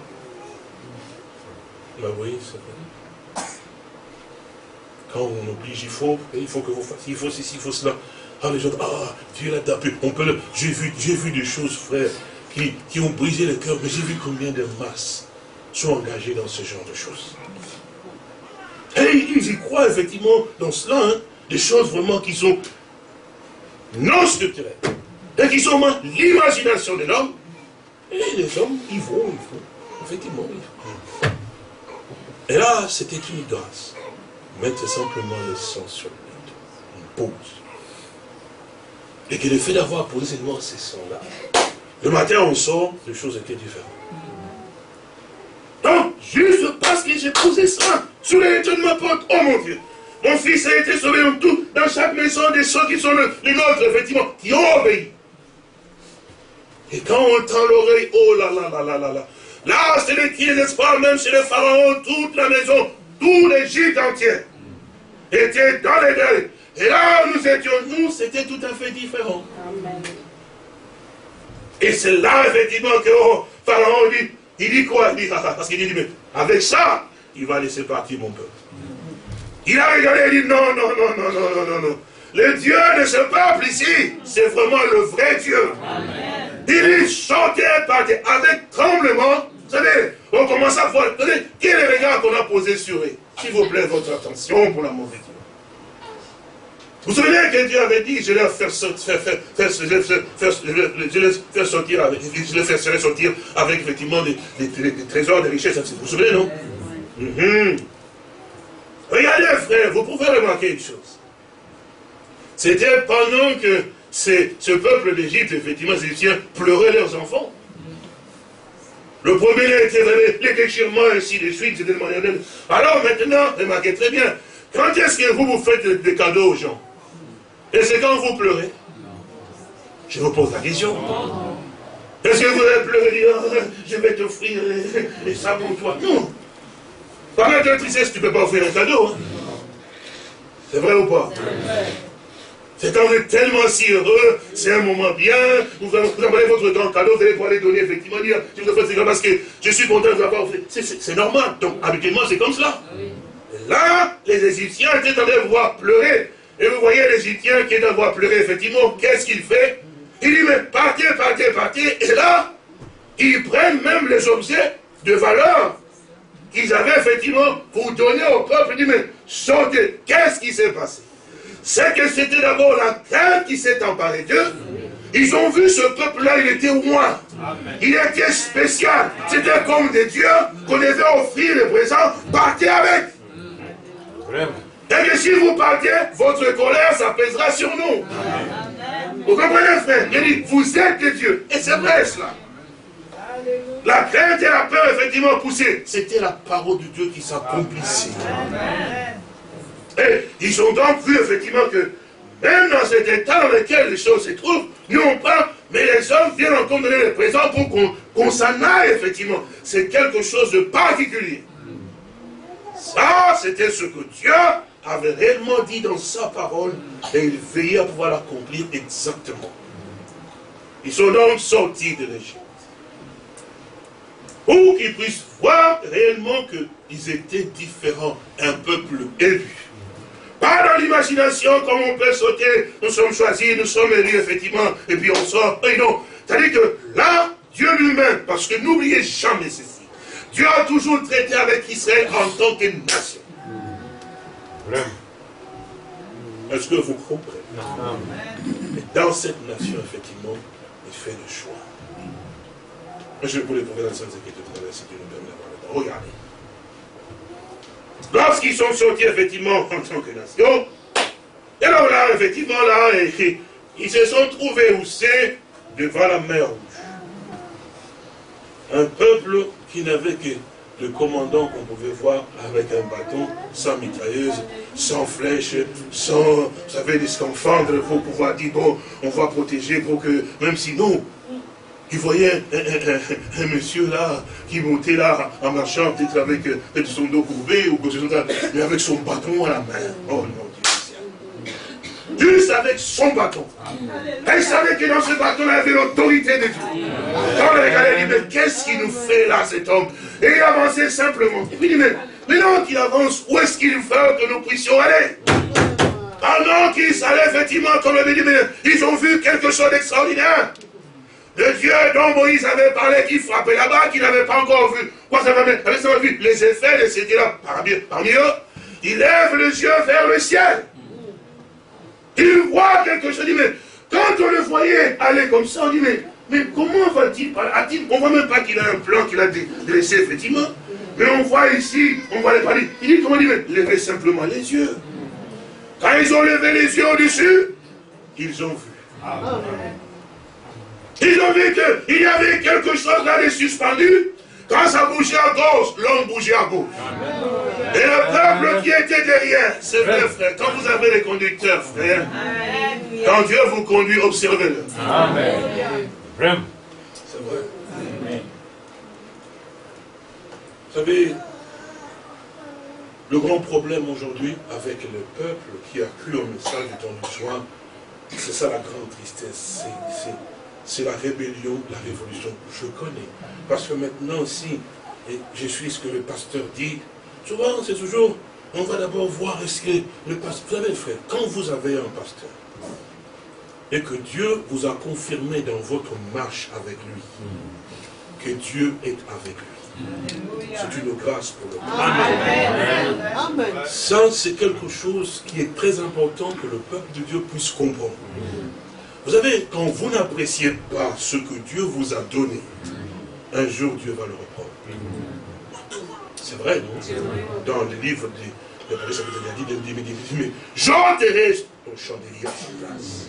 Ben oui, c'est vrai. Quand on oblige, il faut que vous fassiez, il faut ceci, il faut cela. Les gens, Dieu l'a tapé. J'ai vu des choses, frère, qui ont brisé le cœur, mais j'ai vu combien de masses sont engagées dans ce genre de choses. Et ils y croient effectivement dans cela, hein, des choses vraiment qui sont non structurelles, et qui sont l'imagination de l'homme. Et les hommes, ils vont, effectivement, ils vont. Et là, c'était une grâce. Mettre simplement le sang sur le linteau, une pause. Et que le fait d'avoir posé seulement ces sangs-là, le matin on sort, les choses étaient différentes. Donc, juste parce que j'ai posé ça sur les linteaux de ma porte, oh mon Dieu, mon fils a été sauvé en tout, dans chaque maison, des gens qui sont les nôtres, effectivement, qui ont obéi. Et quand on tend l'oreille, oh là là là là là là, là c'est le cri des espoirs, même chez le pharaon, toute la maison, tout l'Égypte entière était dans les deuils. Et là où nous étions, c'était tout à fait différent. Amen. Et c'est là, effectivement, que Pharaon dit, il dit quoi? Il dit, parce qu'il dit, mais avec ça, il va laisser partir mon peuple. Il a regardé et dit, non, non, non, non, non, non, non, non. Le Dieu de ce peuple ici, c'est vraiment le vrai Dieu. Amen. Il dit, chantez, partez, avec tremblement. Vous savez, on commence à voir, quel est le regard qu'on a posé sur eux? S'il vous plaît, votre attention pour l'amour de Dieu. Vous vous souvenez que Dieu avait dit, je les ferai sortir avec effectivement des trésors, des richesses. Vous vous souvenez, non? Regardez, frère, vous pouvez remarquer une chose. C'était pendant que ce peuple d'Égypte, effectivement, les Égyptiens pleuraient leurs enfants. Le premier a été les déchirements, ainsi de suite, c'était de manière. Alors maintenant, remarquez très bien, quand est-ce que vous faites des cadeaux aux gens? Et c'est quand vous pleurez? Je vous pose la question. Est-ce que vous allez pleurer, dire, je vais t'offrir ça pour toi? Non. Par contre, de tristesse, tu ne peux pas offrir un cadeau. Hein. C'est vrai ou pas? C'est quand vous êtes tellement si heureux, c'est un moment bien, vous envoyez votre grand cadeau, vous allez pouvoir les donner, effectivement, dire, je vous offre parce que je suis content de vous avoir offert. C'est normal. Donc, habituellement, c'est comme cela. Et là, les Égyptiens étaient en train de voir pleurer. Et vous voyez l'Égyptien qui est en train de voir pleurer, effectivement, qu'est-ce qu'il fait? Il dit, mais partez, partez, partez. Et là, ils prennent même les objets de valeur qu'ils avaient, effectivement, pour donner au peuple. Il dit, mais sortez. Qu'est-ce qui s'est passé? C'est que c'était d'abord la crainte qui s'est emparée d'eux. Ils ont vu ce peuple-là, il était loin. Il était spécial. C'était comme des dieux qu'on devait offrir les présents. Partez avec. Et que si vous partez, votre colère, ça pèsera sur nous. Vous comprenez, frère? Il dit, vous êtes des dieux. Et c'est vrai, cela. La crainte et la peur, effectivement, poussées. C'était la parole de Dieu qui s'accomplissait. Et ils ont donc vu, effectivement, que même dans cet état dans lequel les choses se trouvent, non pas, mais les hommes viennent encore donner les présents pour qu'on s'en aille, effectivement. C'est quelque chose de particulier. Ça, c'était ce que Dieu avait réellement dit dans sa parole, et il veillait à pouvoir l'accomplir exactement. Ils sont donc sortis de l'Égypte. Pour qu'ils puissent voir réellement qu'ils étaient différents, un peuple élu. Pas dans l'imagination, comme on peut sauter, nous sommes choisis, nous sommes élus, effectivement, et puis on sort. Et non, c'est-à-dire que là, Dieu lui-même, parce que n'oubliez jamais ceci, Dieu a toujours traité avec Israël en tant que nation. Est-ce que vous comprenez? Mais dans cette nation, effectivement, il fait le choix. Je vais vous les trouver dans la Sainte Écriture, si Dieu nous permet d'avoir le temps. Regardez. Lorsqu'ils sont sortis, effectivement, en tant que nation, et alors là, effectivement, là, ils se sont trouvés où c'est devant la mer Rouge. Un peuple qui n'avait que le commandant qu'on pouvait voir avec un bâton, sans mitrailleuse, sans flèche, sans, vous savez, des scaphandres pour pouvoir dire, bon, on va protéger pour que, même si nous, il voyait un monsieur là, qui montait là, en marchant, peut-être avec son dos courbé, ou quelque chose comme ça, mais avec son bâton à la main. Oh non, Dieu, juste avec son bâton. Elle savait que dans ce bâton, il avait l'autorité de Dieu. Quand on regardait, il dit, mais qu'est-ce qu'il nous fait là, cet homme? Et il avançait simplement. Et puis il dit, mais maintenant qu'il avance, où est-ce qu'il veut que nous puissions aller? Pendant qu'ils allaient, effectivement, comme on avait dit, mais ils ont vu quelque chose d'extraordinaire. Le Dieu dont Moïse avait parlé, qui frappait là-bas, qu'il n'avait pas encore vu. Quoi, ça va bien? Avait vu les effets de ce Dieu-là parmi eux. Il lève les yeux vers le ciel. Il voit quelque chose. Il dit, mais quand on le voyait aller comme ça, on dit, mais comment va-t-il parler? On ne voit même pas qu'il a un plan qu'il a dressé, effectivement. Mais on voit ici, on voit les parler. Il dit, comment il dit, mais levez simplement les yeux. Quand ils ont levé les yeux au-dessus, ils ont vu. Amen. Ils ont vu qu'il y avait quelque chose là de suspendu. Quand ça bougeait à gauche, l'homme bougeait à gauche. Amen. Et le peuple qui était derrière, c'est vrai, frère. Quand vous avez les conducteurs, frère, quand Dieu vous conduit, observez-le. Amen. Vraiment. C'est vrai. Amen. Vous savez, le grand problème aujourd'hui avec le peuple qui a cru au message du temps du soir, c'est ça la grande tristesse. C'est la rébellion, la révolution. Je connais. Parce que maintenant aussi, et je suis ce que le pasteur dit, souvent c'est toujours, on va d'abord voir est-ce que le pasteur, vous savez frère, quand vous avez un pasteur, et que Dieu vous a confirmé dans votre marche avec lui, que Dieu est avec lui. C'est une grâce pour le peuple. Amen. Ça, c'est quelque chose qui est très important que le peuple de Dieu puisse comprendre. Vous savez, quand vous n'appréciez pas ce que Dieu vous a donné, un jour Dieu va le reprendre. C'est vrai, non? Dans le livre de Paris, ça vous a dit, mais j'enterrai ton chandelier à sa place.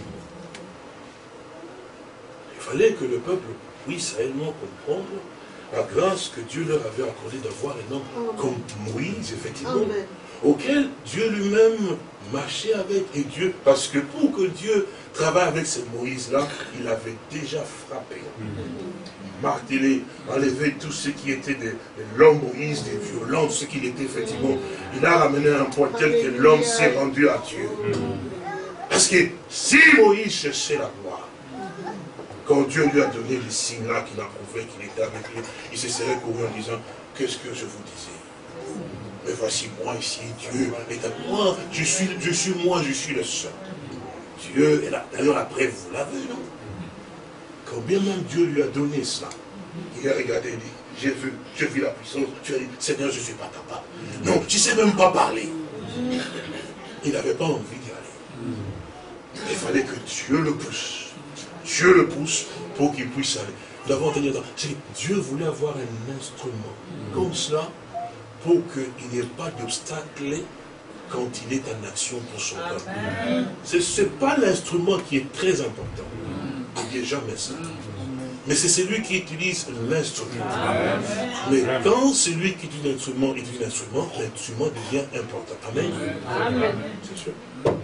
Il fallait que le peuple puisse réellement comprendre la grâce que Dieu leur avait accordée d'avoir un homme comme Moïse, effectivement, auquel Dieu lui-même marchait avec. Et Dieu, parce que pour que Dieu travaille avec ce Moïse-là, il avait déjà frappé, martelé, enlevé tout ce qui était de l'homme Moïse, des violences, ce qu'il était effectivement. Il a ramené un point tel que l'homme s'est rendu à Dieu. Parce que si Moïse cherchait la gloire, quand Dieu lui a donné les signes-là qu'il a prouvé qu'il était avec lui, il se serait couru en disant, qu'est-ce que je vous disais? Mais voici moi ici, Dieu est avec moi, je suis le seul. Dieu est là. D'ailleurs, après, vous l'avez, non? Quand bien même Dieu lui a donné cela, il a regardé et dit, j'ai vu la puissance, tu as dit, Seigneur, je ne suis pas capable. Non, tu ne sais même pas parler. Il n'avait pas envie d'y aller. Il fallait que Dieu le pousse. Dieu le pousse pour qu'il puisse aller. Nous avons entendu dans. Dieu voulait avoir un instrument comme cela pour qu'il n'y ait pas d'obstacle quand il est en action pour son peuple. Ce n'est pas l'instrument qui est très important. N'oubliez jamais ça. Mais c'est celui qui utilise l'instrument. Mais quand celui qui utilise l'instrument l'instrument devient important. Amen. C'est sûr.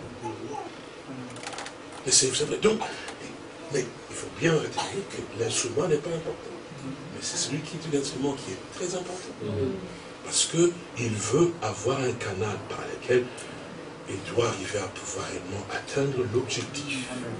Mais c'est vrai. Donc, mais il faut bien retenir que l'instrument n'est pas important. Mais c'est celui qui utilise l'instrument qui est très important. Parce qu'il veut avoir un canal par lequel il doit arriver à pouvoir réellement atteindre l'objectif.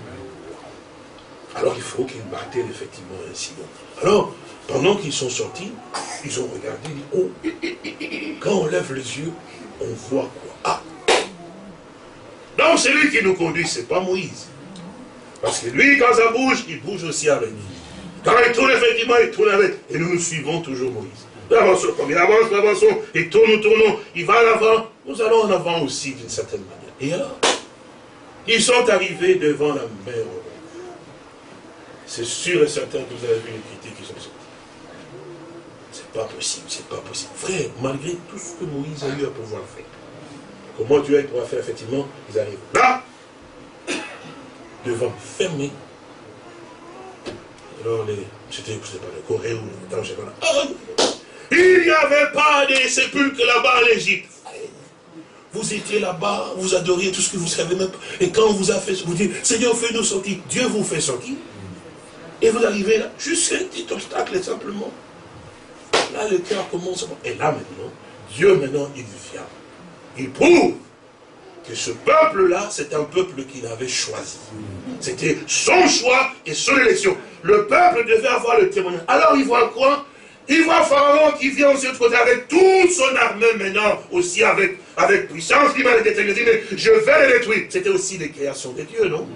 Alors il faut qu'il martèle effectivement ainsi. Alors, pendant qu'ils sont sortis, ils ont regardé, ils disent, oh, quand on lève les yeux, on voit quoi? Ah! Donc celui qui nous conduit, ce n'est pas Moïse. Parce que lui, quand ça bouge, il bouge aussi avec lui. Quand il tourne, effectivement, il tourne avec. Et nous suivons toujours Moïse. Nous avançons, comme il avance, nous avançons, il tourne, nous tournons, il va en avant, nous allons en avant aussi d'une certaine manière. Et alors, ils sont arrivés devant la mer. C'est sûr et certain que vous avez vu les critiques qui sont sorties. C'est pas possible, c'est pas possible. Frère, malgré tout ce que Moïse a eu à pouvoir faire, comment Dieu a pouvoir faire, effectivement, ils arrivent là, devant fermé. Alors, c'était, je sais pas, le Corée ou le temps, je sais pas. Il n'y avait pas de sépulcres là-bas en Égypte. Vous étiez là-bas, vous adoriez tout ce que vous savez même. Et quand on vous a fait, vous dites, Seigneur, fais-nous sortir. Dieu vous fait sortir. Et vous arrivez là, juste un petit obstacle simplement. Là, le cœur commence. Et là maintenant, Dieu maintenant, il vient. Il prouve que ce peuple-là, c'est un peuple qu'il avait choisi. C'était son choix et son élection. Le peuple devait avoir le témoignage. Alors il voit quoi? Il voit Pharaon qui vient aussi de côté avec toute son armée maintenant, aussi avec puissance. Il m'a dit, mais je vais les détruire. C'était aussi des créations de Dieu, non?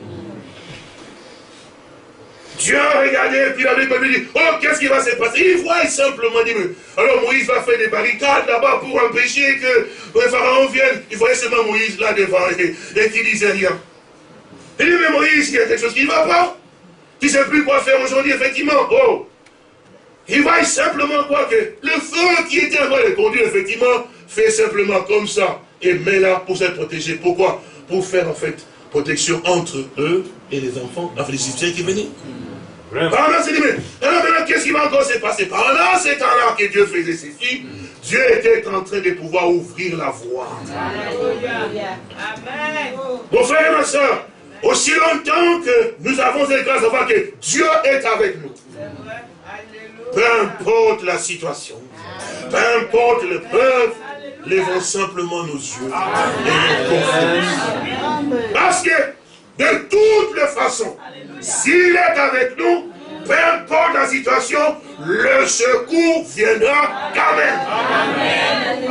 Dieu a regardé, et puis la Bible lui dit, oh, qu'est-ce qui va se passer? Il voit simplement, dit, alors Moïse va faire des barricades là-bas pour empêcher que le Pharaon vienne. Il voyait seulement Moïse là devant et qui disait rien. Il dit, mais Moïse, il y a quelque chose qui ne va pas. Tu ne sais plus quoi faire aujourd'hui, effectivement. Oh, il voit simplement quoi que le feu qui était en train de conduire, effectivement, fait simplement comme ça. Et met là pour se protéger. Pourquoi? Pour faire en fait protection entre eux et les enfants, enfin les Égyptiens qui venaient. Pendant ce temps, alors maintenant, qu'est-ce qui va encore se passer? Pendant ce temps-là que Dieu faisait ceci, Dieu était en train de pouvoir ouvrir la voie. Alléluia. Amen. Mon frère et ma soeur, aussi longtemps que nous avons cette grâce de voir que Dieu est avec nous. Peu importe la situation, peu importe le peuple, lèvons simplement nos yeux et nos confiance. Parce que, de toutes les façons, s'il est avec nous, peu importe la situation, le secours viendra quand même.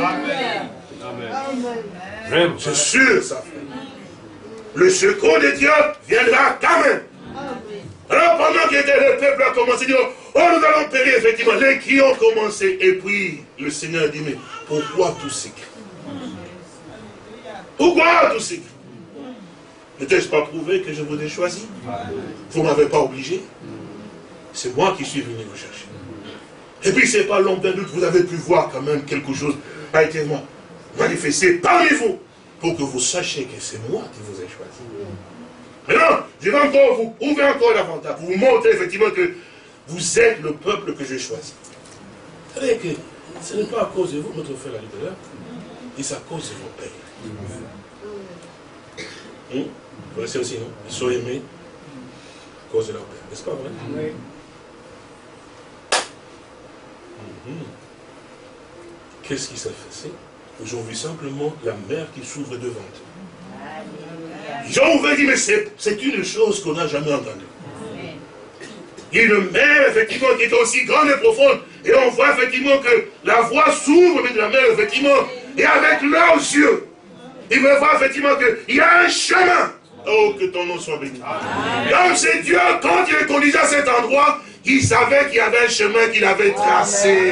Amen. C'est sûr, ça fait. Le secours de Dieu viendra quand même. Alors pendant que le peuple a commencé à dire, oh nous allons périr, effectivement, les qui ont commencé, et puis le Seigneur dit, mais pourquoi tous ces cris? Pourquoi tous ces cris? N'était-ce pas prouvé que je vous ai choisi? Vous ne m'avez pas obligé. C'est moi qui suis venu vous chercher. Et puis c'est pas long d'un doute, vous avez pu voir quand même quelque chose a été manifesté parmi vous, pour que vous sachiez que c'est moi qui vous ai choisi. Maintenant, je vais encore vous prouver encore davantage, vous montrer effectivement que vous êtes le peuple que j'ai choisi. Vous savez que ce n'est pas à cause de vous, notre frère a dit tout à l'heure, et c'est à cause de vos pères. Vous connaissez aussi, non? Ils sont aimés à cause de leur père, n'est-ce pas vrai? Oui. Qu'est-ce qui s'est passé? Ils ont vu simplement la mer qui s'ouvre devant eux. Ils ont ouvert et dit, mais c'est une chose qu'on n'a jamais entendue. Une mer, effectivement, qui est aussi grande et profonde. Et on voit effectivement que la voie s'ouvre de la mer, effectivement. Et avec leurs yeux, ils veulent voir effectivement qu'il y a un chemin. Oh, que ton nom soit béni. Comme c'est Dieu, quand il est conduit à cet endroit, il savait qu'il y avait un chemin qu'il avait tracé.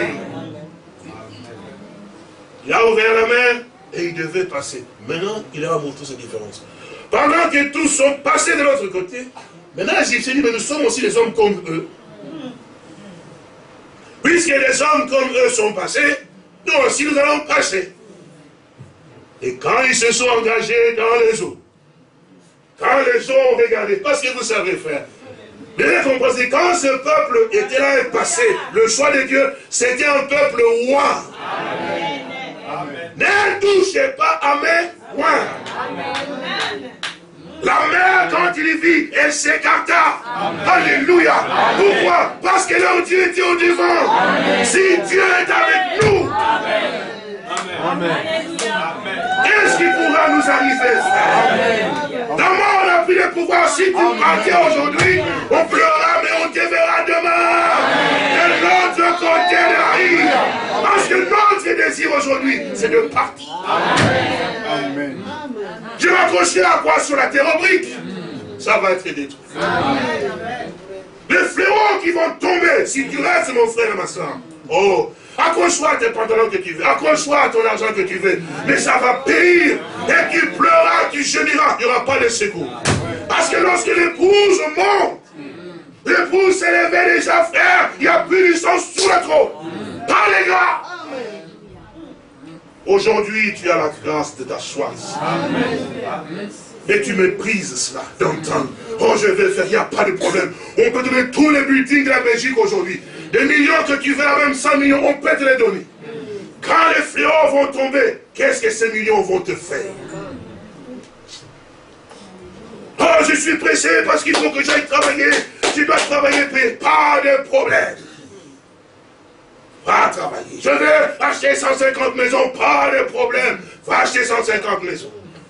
Il a ouvert la mer et il devait passer. Maintenant, il a montré sa différence. Pendant que tous sont passés de l'autre côté, maintenant les Égyptiens disent, mais nous sommes aussi des hommes comme eux. Puisque les hommes comme eux sont passés, nous aussi nous allons passer. Et quand ils se sont engagés dans les eaux, quand les eaux ont regardé, parce que vous savez frère, vous avez compris, quand ce peuple était là et passé, le choix de Dieu, c'était un peuple roi. Ne touchez pas à mes poings. La mer, quand il vit, elle s'écarta. Alléluia. Pourquoi? Parce que leur Dieu était au devant. Si Dieu est avec nous, qu'est-ce qui pourra nous arriver? D'abord, on a pris le pouvoir. Si tu partais aujourd'hui, on pleurera, mais on te verra demain. De l'autre côté de la rive. Parce que notre désir aujourd'hui, c'est de partir. Amen. Je vais accrocher à quoi? Sur la terre oblique. Ça va être détruit. Les fléaux qui vont tomber, si tu restes, mon frère et ma soeur. Oh, accroche-toi à tes pantalons que tu veux, accroche-toi à ton argent que tu veux, mais ça va périr. Et tu pleuras, tu gémiras, il n'y aura pas de secours. Parce que lorsque l'épouse monte, l'épouse s'est levée déjà, frère, il n'y a plus du sang sous le trône. Pas les gars. Aujourd'hui, tu as la grâce de t'asseoir ici. Et tu méprises cela, d'entendre. Oh, je vais faire, il n'y a pas de problème. On peut donner tous les buildings de la Belgique aujourd'hui. Des millions que tu veux, même 100 millions, on peut te les donner. Quand les fléaux vont tomber, qu'est-ce que ces millions vont te faire? Oh, je suis pressé parce qu'il faut que j'aille travailler. Tu dois travailler, pas de problème. Va travailler. Je veux acheter 150 maisons, pas de problème. Va acheter 150 maisons.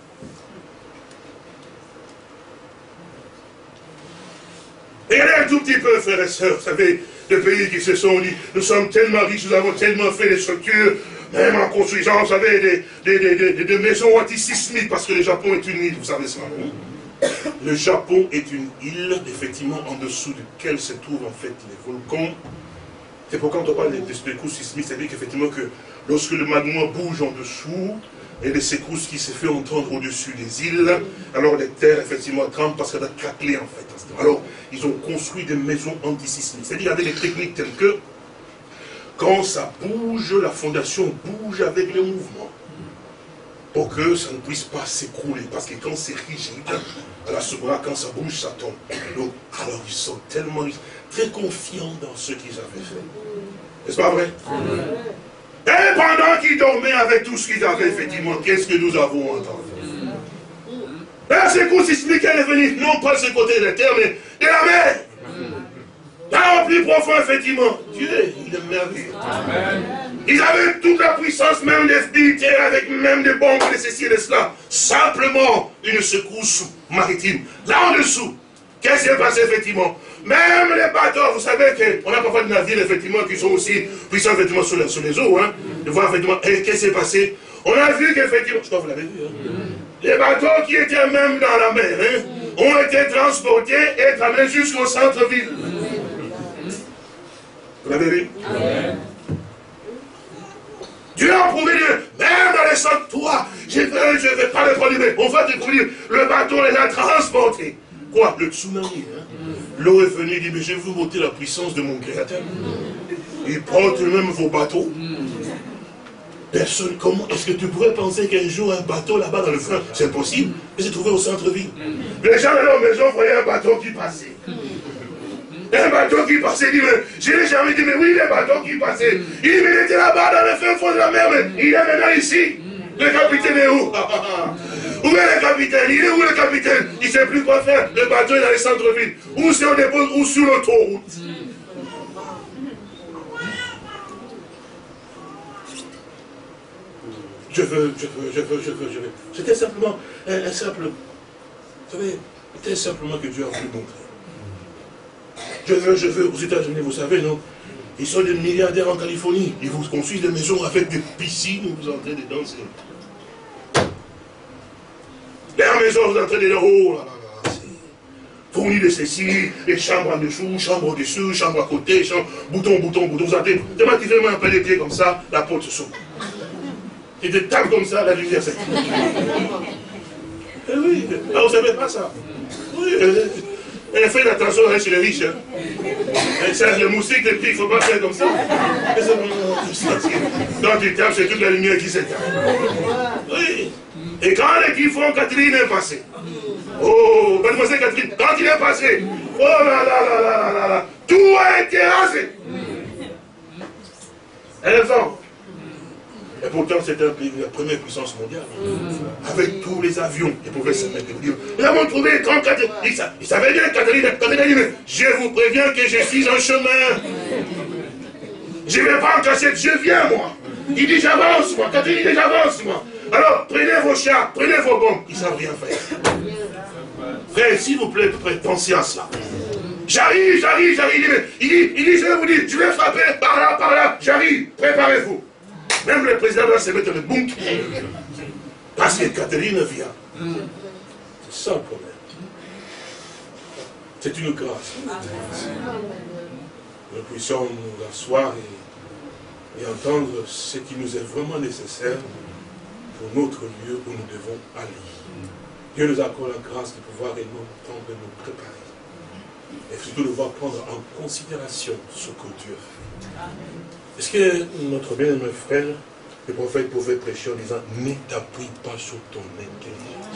Et regardez un tout petit peu, frères et sœurs, vous savez, des pays qui se sont dit, nous sommes tellement riches, nous avons tellement fait des structures, même en construisant, vous savez, des maisons antisismiques, parce que le Japon est une île, vous savez ça. Le Japon est une île, effectivement, en dessous duquel se trouvent en fait les volcans. C'est pourquoi quand on parle des secousses sismiques, c'est-à-dire qu'effectivement que lorsque le magma bouge en dessous, et les secousses qui se fait entendre au-dessus des îles, alors les terres, effectivement, tremblent parce qu'elles ont craquelé, en fait. Alors, ils ont construit des maisons antisismiques. C'est-à-dire avec des techniques telles que, quand ça bouge, la fondation bouge avec le mouvement, pour que ça ne puisse pas s'écrouler. Parce que quand c'est rigide, à la soubra, quand ça bouge, ça tombe. Donc, alors, ils sont tellement très confiants dans ce qu'ils avaient fait. N'est-ce pas vrai? Et pendant qu'ils dormaient avec tout ce qu'ils avaient, effectivement, qu'est-ce que nous avons entendu? La secousse sismique, elle est venue, non pas de ce côté de la terre, mais de la mer. Là, au plus profond, effectivement, Dieu, il est merveilleux. Ils avaient toute la puissance, même des militaires, avec même des bombes, de ceci et de cela. Simplement, une secousse maritime. Là en dessous, qu'est-ce qui s'est passé, effectivement? Même les bateaux, vous savez qu'on a parfois des navires, effectivement, qui sont aussi puissants, effectivement, sur les eaux, hein, de voir, effectivement, et qu'est-ce qui s'est passé? On a vu qu'effectivement, je crois que vous l'avez vu, hein, les bateaux qui étaient même dans la mer, hein, ont été transportés et amenés jusqu'au centre-ville. Vous l'avez vu? Dieu a prouvé Dieu, même dans les centres, toi, je vais pas le produire, on va te produire, le bateau les a transportés. Quoi? Le tsunami, hein? L'eau est venue, il dit, mais je vais vous montrer la puissance de mon Créateur. Il porte même vos bateaux. Personne, comment est-ce que tu pourrais penser qu'un jour un bateau là-bas dans le frein, c'est possible, mais c'est trouvé au centre-ville. Les gens dans leur maison voyaient un bateau qui passait. Un bateau qui passait, il dit, mais je l'ai jamais dit, mais oui, les bateaux qui passaient. Il dit, mais il était là-bas dans le fin fond de la mer, mais il est maintenant ici. Le capitaine est où? Où est le capitaine? Il est où le capitaine? Il ne sait plus quoi faire. Le bateau est dans le centre-ville. Ou c'est au dépôt, ou sur l'autoroute. Je veux. C'était simplement un simple. Vous savez, c'était simplement que Dieu a voulu montrer. Je veux, aux États-Unis, vous savez, non? Ils sont des milliardaires en Californie. Ils vous construisent des maisons avec des piscines où vous entrez dedans. Leur maison, vous entrez dedans. Oh là là là, c'est fourni de ceci, des chambres en dessous, chambres au-dessus, chambre à côté, chambre, bouton. Vous entrez. Tellement qu'ils font un peu les pieds comme ça, la porte se s'ouvre. Et de tape comme ça, la lumière s'éteint. Eh oui, ah, vous ne savez pas ça. Oui, elle fait attention chez les riches. Hein. C'est les moustiques, les pieds, il ne faut pas faire comme ça. Quand tu tapes, c'est toute la lumière qui s'éteint. Oui. Et quand les qui font, Catherine est passée. Oh, mademoiselle Catherine, quand il est passé, oh là là là là là là, tout a été rasé. Éléphant. Et pourtant, c'était la première puissance mondiale. Avec tous les avions, ils pouvaient se mettre. Ils avons trouvé quand Catherine. Ils savaient bien, Catherine a dit, mais je vous préviens que je suis en chemin. Je ne vais pas en cachette, je viens, moi. Il dit, j'avance, moi. Catherine dit, j'avance, moi. Alors, prenez vos chats, prenez vos bombes. Ils ne savent rien faire. Frère, s'il vous plaît, pensez à cela. J'arrive. Il dit, je vais vous dire, je vais frapper par là, j'arrive, préparez-vous. Même le président doit se mettre le bunker. Parce que Catherine vient. C'est ça le problème. C'est une grâce. Nous puissions nous asseoir et entendre ce qui nous est vraiment nécessaire pour notre lieu où nous devons aller. Dieu nous accorde la grâce de pouvoir réellement entendre et nous préparer. Et surtout de pouvoir prendre en considération ce que Dieu fait. Est-ce que notre bien-aimé frère, le prophète pouvait prêcher en disant « Ne t'appuie pas sur ton intelligence ».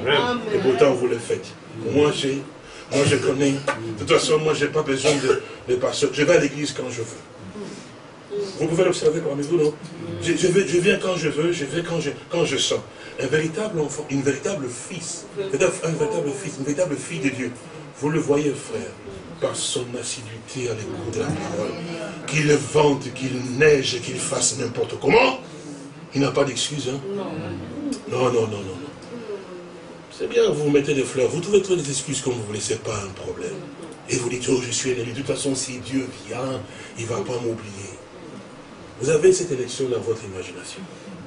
Amen. Et pourtant vous le faites. Moi je connais. De toute façon, moi je n'ai pas besoin de pasteur. Je vais à l'église quand je veux. Vous pouvez l'observer parmi vous, non? Je viens quand je veux, je vais quand je sens. Un véritable enfant, une véritable fils, une véritable fille de Dieu. Vous le voyez, frère, par son assiduité à l'écoute de la parole. Qu'il vente, qu'il neige, qu'il fasse n'importe comment. Il n'a pas d'excuse, hein? Non. C'est bien, vous mettez des fleurs, vous trouvez des excuses comme vous voulez, c'est pas un problème. Et vous dites, oh, je suis un élu. De toute façon, si Dieu vient, il ne va pas m'oublier. Vous avez cette élection dans votre imagination.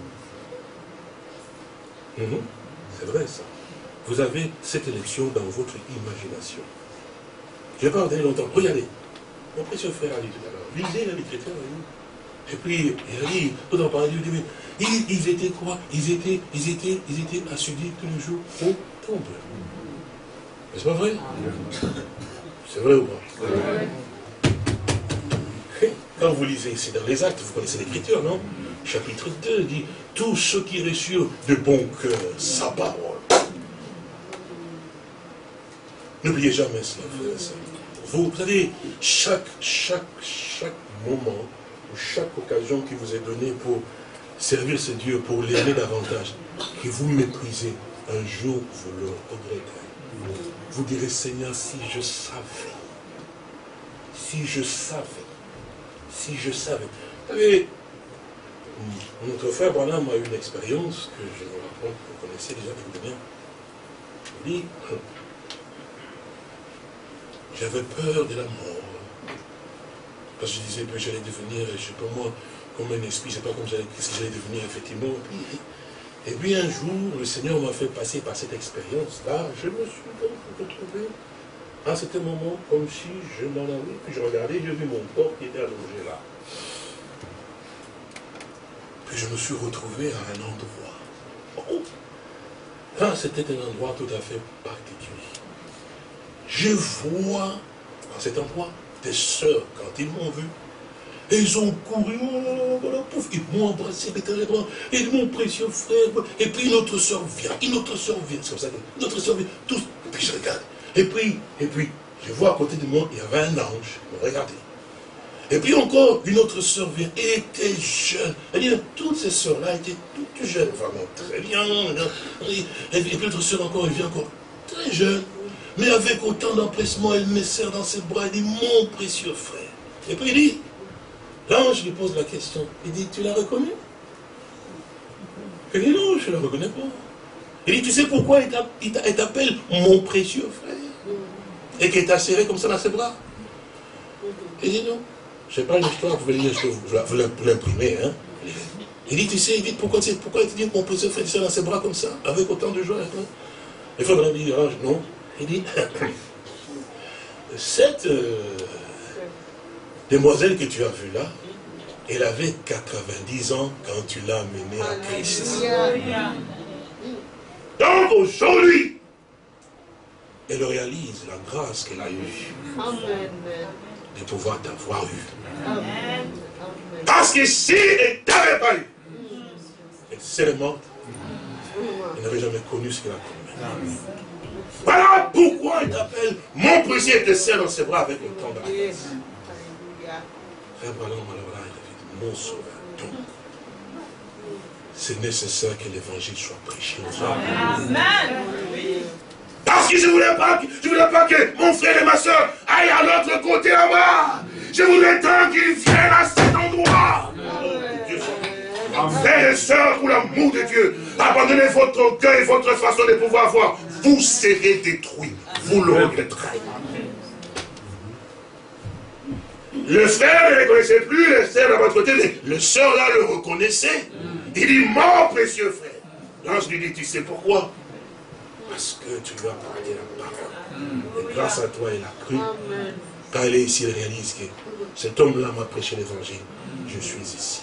C'est vrai, ça. Vous avez cette élection dans votre imagination. Je ne vais pas en donner longtemps. Regardez. Mon précieux frère a dit tout à l'heure. Lisez l'Écriture. Et puis, il a dit, tout en parlant du début, ils étaient quoi? Ils étaient assidus tous les jours au temple. Mais c'est pas vrai? C'est vrai ou pas? Quand vous lisez ici dans les Actes, vous connaissez l'Écriture, non? Chapitre 2 dit, tous ceux qui reçurent de bon cœur sa parole. N'oubliez jamais cela, frère et sœur. Vous savez, chaque moment, ou chaque occasion qui vous est donnée pour servir ce Dieu, pour l'aimer davantage, que vous méprisez, un jour vous le regretterez. Vous direz, Seigneur, si je savais. Vous savez, notre frère Branham a eu une expérience que je vous raconte, vous connaissez déjà très bien. Il dit, j'avais peur de la mort. Parce que je disais, que j'allais devenir, je ne sais pas moi, comme un esprit, je ne sais pas ce que j'allais devenir effectivement. Et puis un jour, le Seigneur m'a fait passer par cette expérience-là. Je me suis donc retrouvé à un certain moment, comme si je m'en allais, puis je regardais, j'ai vu mon corps qui était allongé là. Puis je me suis retrouvé à un endroit. Oh, là, c'était un endroit tout à fait particulier. Je vois, dans cet endroit, des sœurs, quand ils m'ont vu, et ils ont couru, pouf, ils m'ont embrassé, et mon précieux frère, et puis une autre sœur vient, c'est comme ça, une autre sœur vient, tous, et puis je regarde, et puis, je vois à côté de moi, il y avait un ange, regardez. Et puis encore, une autre sœur vient, elle était jeune. C'est-à-dire, toutes ces sœurs-là étaient toutes jeunes, vraiment très bien. Et puis l'autre sœur encore, elle vient encore très jeune. Mais avec autant d'empressement, elle me serre dans ses bras, elle dit, mon précieux frère. Et puis il dit, l'ange lui pose la question, il dit, tu l'as reconnu? Il dit, non, je ne la reconnais pas. Il dit, tu sais pourquoi il t'appelle mon précieux frère? Et qu'il t'a serré comme ça dans ses bras? Il dit, non. Je ne sais pas une histoire, vous pouvez lire, vous l'imprimer. Hein? Il dit, tu sais, il dit, pourquoi il te dit que mon précieux frère est dans ses bras comme ça, avec autant de joie? Il faut me dire, non. Il dit, cette demoiselle que tu as vue là, elle avait 90 ans quand tu l'as amenée à Christ. Donc aujourd'hui, elle réalise la grâce qu'elle a eue de pouvoir t'avoir eu. Parce que si elle ne t'avait pas eu, elle serait morte. Elle n'avait jamais connu ce qu'elle a connu. Voilà pourquoi il t'appelle mon précieux et te serre dans ses bras avec autant de grâce. Frère Branham, il a dit, mon sauveur. Donc, c'est nécessaire que l'évangile soit prêché aux hommes. Parce que je ne voulais pas que mon frère et ma soeur aillent à l'autre côté là-bas. Je voudrais tant qu'ils viennent à cet endroit. Frères et sœurs, pour l'amour de Dieu, abandonnez votre cœur et votre façon de pouvoir voir. Vous serez détruits. Vous le regretterez. Le frère ne le reconnaissait plus, le frère à votre côté, le sœur là le reconnaissait. Il dit, mon précieux frère. L'ange lui dit, tu sais pourquoi? Parce que tu lui as parlé la parole. Et grâce à toi, elle a cru. Quand elle est ici, elle réalise que cet homme-là m'a prêché l'évangile. Je suis ici.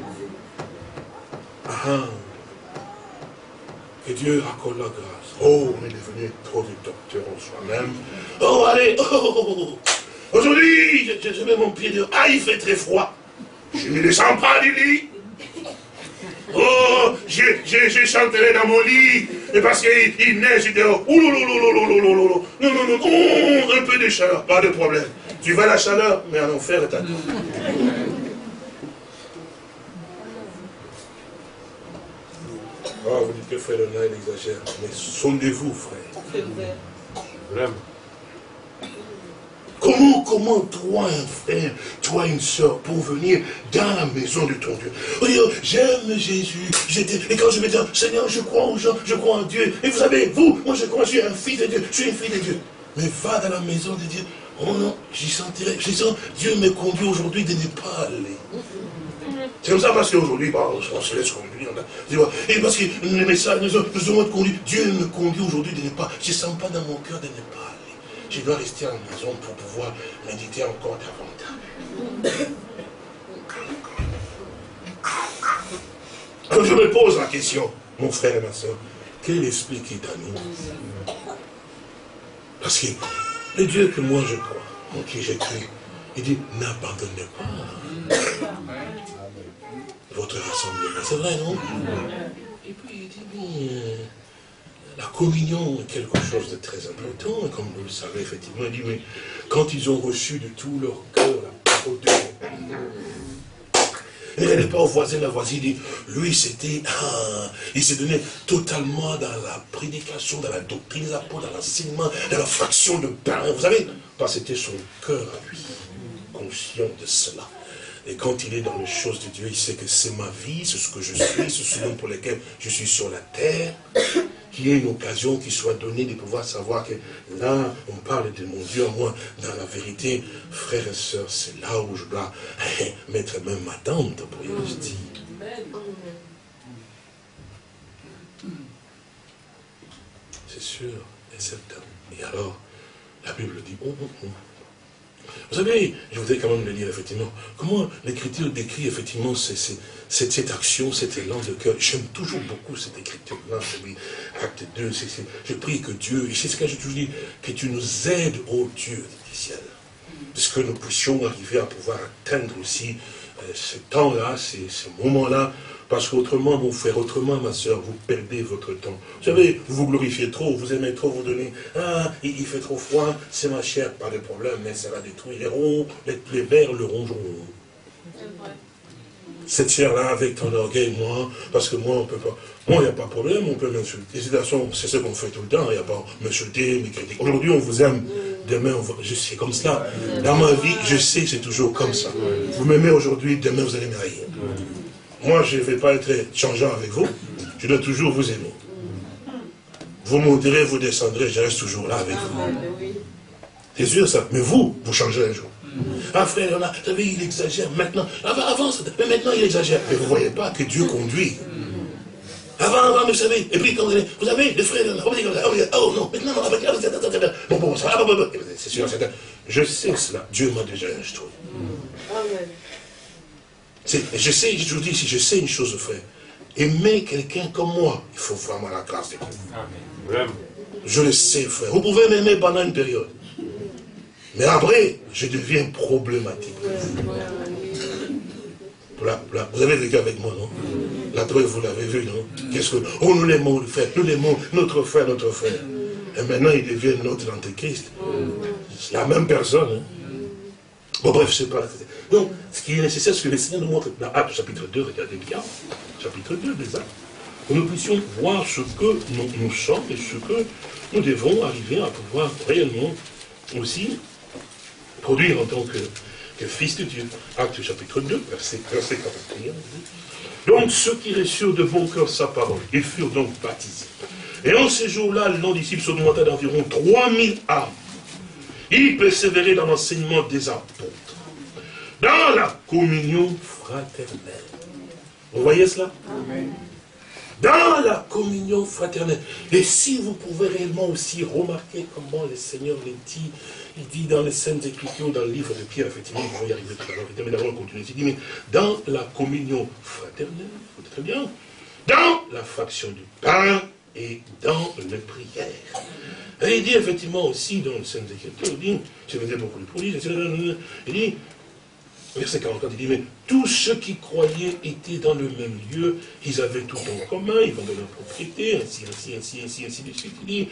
Que Dieu accorde la grâce. Oh, on est devenu trop de docteurs en soi-même. Oh, allez, aujourd'hui, je mets mon pied dehors. Ah, il fait très froid. Je ne descends pas du lit. Oh, je chanterai dans mon lit. Et parce qu'il neige dehors. Non, un peu de chaleur, pas de problème. Tu vas à la chaleur, mais en enfer est attends. Oh, vous dites que frère Léonard, il exagère. Mais sondez-vous, frère. Vraiment. Comment toi, un frère, toi, une soeur, pour venir dans la maison de ton Dieu. Oh, j'aime Jésus. Et quand je vais dire, Seigneur, je crois aux gens, je crois en Dieu. Et vous savez, moi je crois, je suis un fils de Dieu, je suis une fille de Dieu. Mais va dans la maison de Dieu. Oh non, j'y sentirai. Dieu me conduit aujourd'hui de ne pas aller. C'est comme ça parce qu'aujourd'hui, on se laisse conduire. Et parce que les messages nous ont conduit. Dieu me conduit aujourd'hui de ne pas. Je ne sens pas dans mon cœur de ne pas aller. Je dois rester à la maison pour pouvoir méditer encore davantage. Alors je me pose la question, mon frère et ma soeur, quel esprit qui est en nous? Parce que le Dieu que moi je crois, en qui j'ai cru, il dit, n'abandonnez pas votre rassemblement. C'est vrai, non? Et puis il dit, mais la communion est quelque chose de très important, et comme vous le savez, effectivement, il dit, mais quand ils ont reçu de tout leur cœur la parole de Dieu, il n'allait pas au voisin, la voisine, il dit, lui, c'était, il s'est donné totalement dans la prédication, dans la doctrine des apôtres, dans l'enseignement, dans la fraction de pain, vous savez, parce que c'était son cœur à lui, conscient de cela. Et quand il est dans les choses de Dieu, il sait que c'est ma vie, c'est ce que je suis, c'est ce pour lequel je suis sur la terre, qu'il y ait une occasion qui soit donnée de pouvoir savoir que là, on parle de mon Dieu à moi, dans la vérité, frères et sœurs, c'est là où je dois mettre même ma tente, pourriez-vous dire. C'est sûr et certain. Et alors, la Bible dit, Vous savez, je voudrais quand même le dire, effectivement, comment l'Écriture décrit, effectivement, cette action, cet élan de cœur. J'aime toujours beaucoup cette Écriture-là, acte 2, je prie que Dieu, et c'est ce que j'ai toujours dit, que tu nous aides, ô Dieu du ciel, parce que nous puissions arriver à pouvoir atteindre aussi ce temps-là, ce moment-là, parce qu'autrement, mon frère, autrement, ma soeur, vous perdez votre temps. Vous savez, vous vous glorifiez trop, vous aimez trop vous donner. Ah, il fait trop froid, c'est ma chair, pas de problème, mais ça va détruire les ronds, les vers le rongeront. Cette chair-là, avec ton orgueil, moi, parce que moi, on peut pas. Moi, il n'y a pas de problème, on peut m'insulter. C'est ce qu'on fait tout le temps, il n'y a pas m'insulter, me critiquer. Aujourd'hui, on vous aime, demain, je sais comme cela. Dans ma vie, je sais que c'est toujours comme ça. Vous m'aimez aujourd'hui, demain, vous allez me haïr. Moi, je ne vais pas être changeant avec vous. Je dois toujours vous aimer. Vous monterez, vous descendrez, je reste toujours là avec vous. C'est sûr ça. Mais vous changerez un jour. Ah frère, vous savez, il exagère maintenant. Avant, mais maintenant il exagère. Mais vous ne voyez pas que Dieu conduit. Avant, mais vous savez, et puis quand vous savez, les frères, oh non, maintenant, bon, ça va, c'est sûr, c'est je sais cela. Dieu m'a déjà instruit. Amen. Je sais, je vous dis, si je sais une chose, frère, aimer quelqu'un comme moi, il faut vraiment la grâce de Dieu. Amen. Je le sais, frère. Vous pouvez m'aimer pendant une période. Mais après, je deviens problématique. Vous avez vécu avec moi, non? La preuve, vous l'avez vu, non? Qu'est-ce que... Oh, nous l'aimons, le frère. Nous l'aimons, notre frère. Et maintenant, il devient notre antéchrist. C'est la même personne, hein? Bon, bref, c'est pas... Donc, ce qui est nécessaire, ce que le Seigneur nous montre dans Actes chapitre 2, regardez bien, chapitre 2 des Actes, que nous puissions voir ce que nous sommes et ce que nous devons arriver à pouvoir réellement aussi produire en tant que fils de Dieu. Actes chapitre 2, verset 41. Donc, ceux qui reçurent de bon cœur sa parole, ils furent donc baptisés. Et en ces jours-là, le nombre de disciples s'augmenta d'environ 3000 âmes. Ils persévéraient dans l'enseignement des apôtres, dans la communion fraternelle. Vous voyez cela? Amen. dans la communion fraternelle. Et si vous pouvez réellement aussi remarquer comment le Seigneur les dit, il dit dans les Saintes Écritures, dans le livre de Pierre, effectivement, nous allons y arriver tout à l'heure, mais d'abord on continue, il dit, mais dans la communion fraternelle, très bien, dans la fraction du pain et dans les prières. Et il dit effectivement aussi dans les Saintes Écritures, il dit, je faisais beaucoup de prodiges, il dit, verset 44, il dit, mais tous ceux qui croyaient étaient dans le même lieu, ils avaient tout en commun, ils vendaient leur propriété, ainsi de suite. Il dit,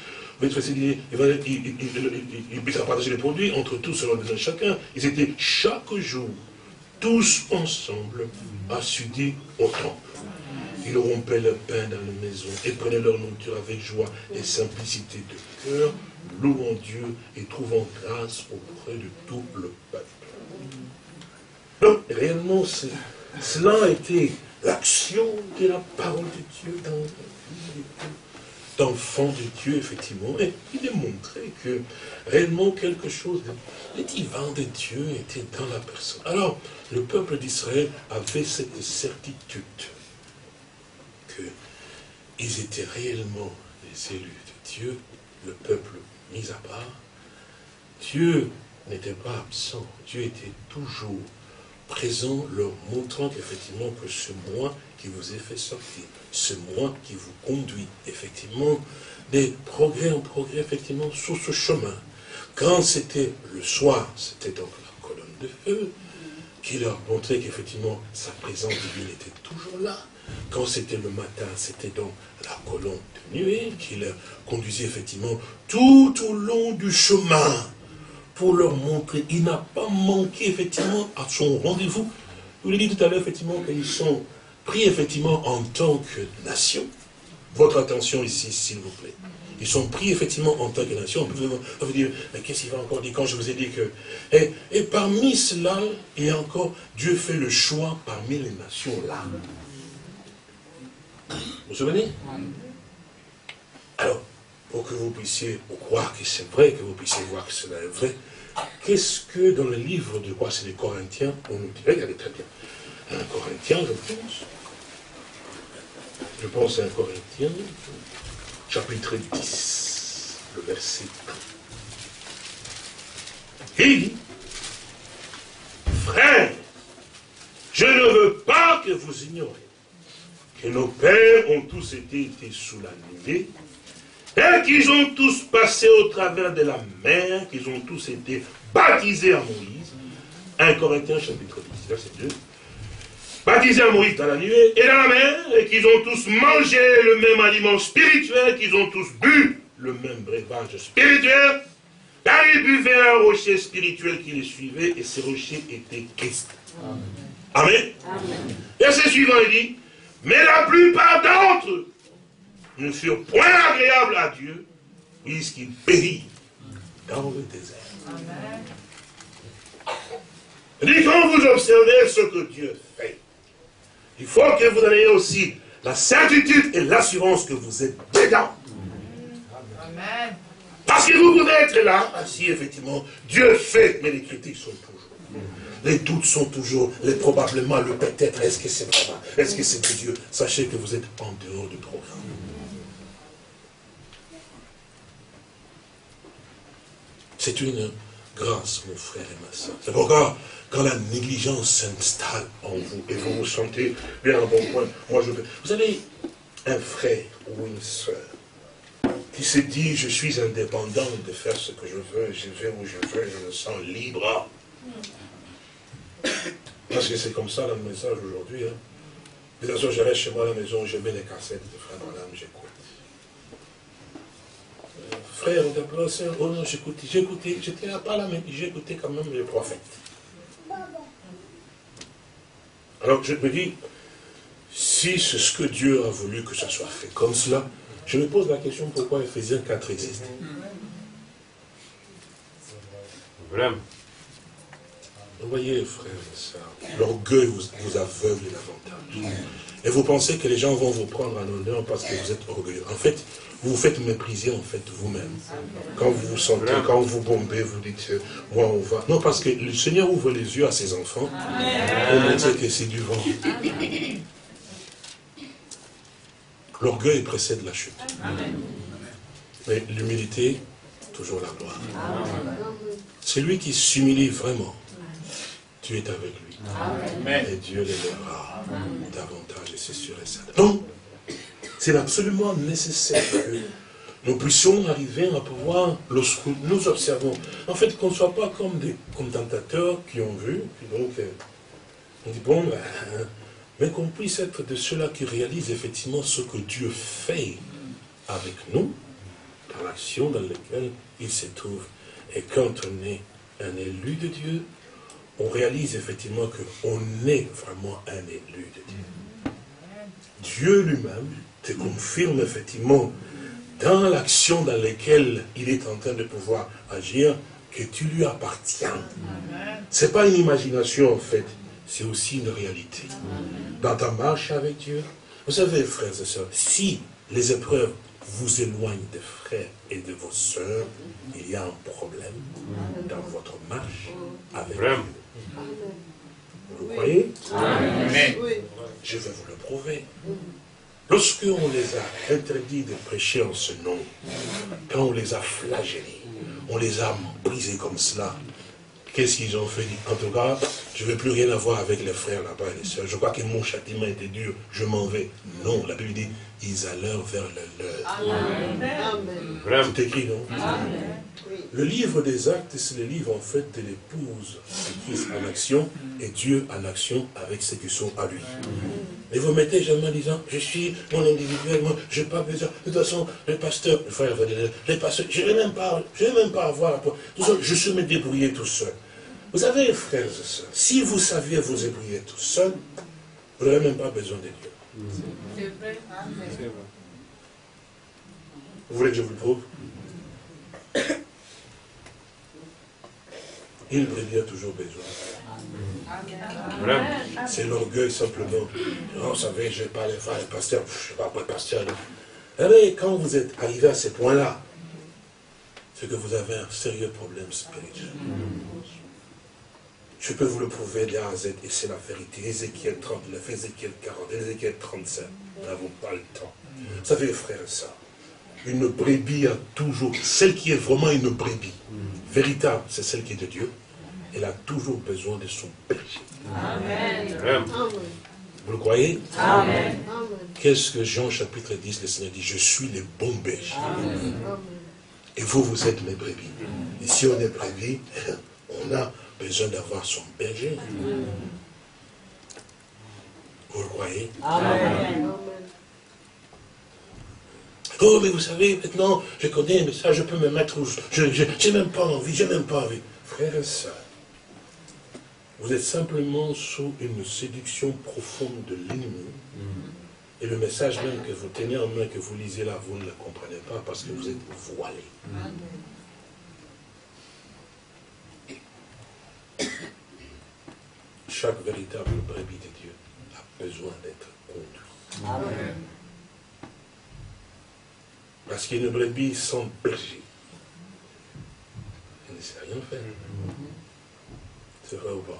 ils puissent partager les produits entre tous selon le besoin de chacun. Ils étaient chaque jour, tous ensemble, assidus au temple. Ils rompaient le pain dans les maisons et prenaient leur nourriture avec joie et simplicité de cœur, louant Dieu et trouvant grâce auprès de tout le peuple. Donc, réellement, cela a été l'action de la parole de Dieu dans la vie d'enfants de Dieu, effectivement. Et il démontrait que réellement quelque chose de divin de Dieu était dans la personne. Alors, le peuple d'Israël avait cette certitude qu'ils étaient réellement les élus de Dieu, le peuple mis à part. Dieu n'était pas absent, Dieu était toujours présent, leur montrant qu'effectivement que c'est moi qui vous ai fait sortir, c'est moi qui vous conduit, effectivement, des progrès en progrès, effectivement, sur ce chemin. Quand c'était le soir, c'était donc la colonne de feu, qui leur montrait qu'effectivement, sa présence divine était toujours là. Quand c'était le matin, c'était donc la colonne de nuée, qui leur conduisait effectivement tout au long du chemin, pour leur montrer, il n'a pas manqué effectivement à son rendez-vous. Je vous l'ai dit tout à l'heure effectivement qu'ils sont pris effectivement en tant que nation. Votre attention ici, s'il vous plaît. Ils sont pris effectivement en tant que nation. On peut dire, mais qu'est-ce qu'il va encore dire quand je vous ai dit que... Et parmi cela, il y a encore, Dieu fait le choix parmi les nations là. Vous vous souvenez? Alors, pour que vous puissiez croire que c'est vrai, que vous puissiez voir que cela est vrai, qu'est-ce que dans le livre de quoi c'est les Corinthiens, on nous dit, regardez très bien, un Corinthien, je pense à un Corinthien, chapitre 10, le verset 1. Il dit, frères, je ne veux pas que vous ignorez que nos pères ont tous été sous la nuée, et qu'ils ont tous passé au travers de la mer, qu'ils ont tous été baptisés à Moïse. 1 Corinthiens chapitre 10, verset 2. Baptisés à Moïse dans la nuée et dans la mer, et qu'ils ont tous mangé le même aliment spirituel, qu'ils ont tous bu le même breuvage spirituel, car ils buvaient un rocher spirituel qui les suivait, et ce rocher était Christ. Amen. Amen. Verset suivant, il dit, mais la plupart d'entre eux ne furent point agréables à Dieu, puisqu'ils périrent dans le désert. Amen. Il dit, quand vous observez ce que Dieu fait, il faut que vous ayez aussi la certitude et l'assurance que vous êtes dedans. Amen. Parce que vous pouvez être là, assis, effectivement, Dieu fait, mais les critiques sont toujours. Les doutes sont toujours, les probablement, le peut-être, est-ce que c'est vraiment, est-ce que c'est de Dieu? Sachez que vous êtes en dehors du programme. C'est une grâce, mon frère et ma soeur. C'est pourquoi, quand la négligence s'installe en vous, et vous vous sentez bien à bon point, vous avez un frère ou une soeur qui se dit, je suis indépendant de faire ce que je veux, je vais où je veux, je me sens libre. Parce que c'est comme ça dans le message aujourd'hui. Hein. De toute façon, je reste chez moi à la maison, je mets les cassettes de frère Branham, j'écoute. Frère, on t'appelle, sœur, oh non, j'écoutais, j'étais pas là, mais j'écoutais quand même les prophètes. Alors je me dis, si c'est ce que Dieu a voulu que ça soit fait comme cela, je me pose la question pourquoi Ephésiens 4 existe. Vraiment. Vous voyez, frères et sœurs, l'orgueil vous aveugle davantage. Et vous pensez que les gens vont vous prendre en honneur parce que vous êtes orgueilleux. En fait, vous vous faites mépriser en fait vous-même. Quand vous vous sentez, quand vous bombez, vous dites, moi on va. Non, parce que le Seigneur ouvre les yeux à ses enfants pour montrer que c'est du vent. L'orgueil précède la chute. Mais l'humilité, toujours la gloire. C'est lui qui s'humilie vraiment. Tu es avec lui. Et Dieu l'élèvera davantage, et c'est sûr et certain. Donc, c'est absolument nécessaire que nous puissions arriver à pouvoir, lorsque nous observons, en fait, qu'on ne soit pas comme des commentateurs qui ont vu, et donc, on dit, bon, mais qu'on puisse être de ceux-là qui réalisent effectivement ce que Dieu fait avec nous, dans l'action dans laquelle il se trouve. Et quand on est un élu de Dieu, on réalise effectivement qu'on est vraiment un élu de Dieu. Dieu lui-même te confirme effectivement dans l'action dans laquelle il est en train de pouvoir agir, que tu lui appartiens. Ce n'est pas une imagination en fait, c'est aussi une réalité. Dans ta marche avec Dieu, vous savez frères et sœurs, si les épreuves vous éloignent des frères et de vos sœurs, il y a un problème dans votre marche avec Dieu. Vous le croyez? Amen. Je vais vous le prouver. Lorsque on les a interdits de prêcher en ce nom, quand on les a flagellés, on les a brisés comme cela, qu'est-ce qu'ils ont fait? En tout cas, je ne veux plus rien avoir avec les frères là-bas et les sœurs. Je crois que mon châtiment était dur, je m'en vais. Non, la Bible dit, ils allèrent vers le leur. Amen. C'est écrit, non? Amen. Le livre des actes, c'est le livre en fait de l'épouse de Christ en action et Dieu en action avec ceux qui sont à lui. Et vous mettez jamais en disant, je suis mon individuel, moi, je n'ai pas besoin. De toute façon, le pasteur, le frère, les pasteurs, je ne vais même pas avoir. Je suis me débrouiller tout seul. Vous savez, frères et sœurs, si vous saviez vous débrouiller tout seul, vous n'avez même pas besoin de Dieu. C'est vrai. Vous voulez que je vous le prouve? Une brebis a toujours besoin. C'est l'orgueil simplement. Non, vous savez, je ne vais pas aller faire le pasteur. Je ne sais pas quoi le pasteur. Mais quand vous êtes arrivé à ce point-là, c'est que vous avez un sérieux problème spirituel. Je peux vous le prouver de A à Z, et c'est la vérité. Ézéchiel 39, Ézéchiel 40, Ézéchiel 35. Nous n'avons pas le temps. Vous savez, frères et sœurs, une brebis a toujours, celle qui est vraiment une brebis, véritable, c'est celle qui est de Dieu. Elle a toujours besoin de son berger. Amen. Amen. Vous le croyez? Amen. Qu'est-ce que Jean chapitre 10, le Seigneur dit? Je suis le bon berger. Amen. Et vous, vous êtes mes brebis. Et si on est brebis, on a besoin d'avoir son berger. Amen. Vous le croyez? Amen. Oh, mais vous savez, maintenant, je connais, mais ça, je peux me mettre où j'ai même pas envie, j'ai même pas envie. Frères et sœurs, vous êtes simplement sous une séduction profonde de l'ennemi. Et le message même que vous tenez en main, que vous lisez là, vous ne le comprenez pas parce que vous êtes voilés. Chaque véritable brebis de Dieu a besoin d'être conduit. Amen. Parce qu'une brebis sans berger, elle ne sait rien faire. C'est vrai ou pas?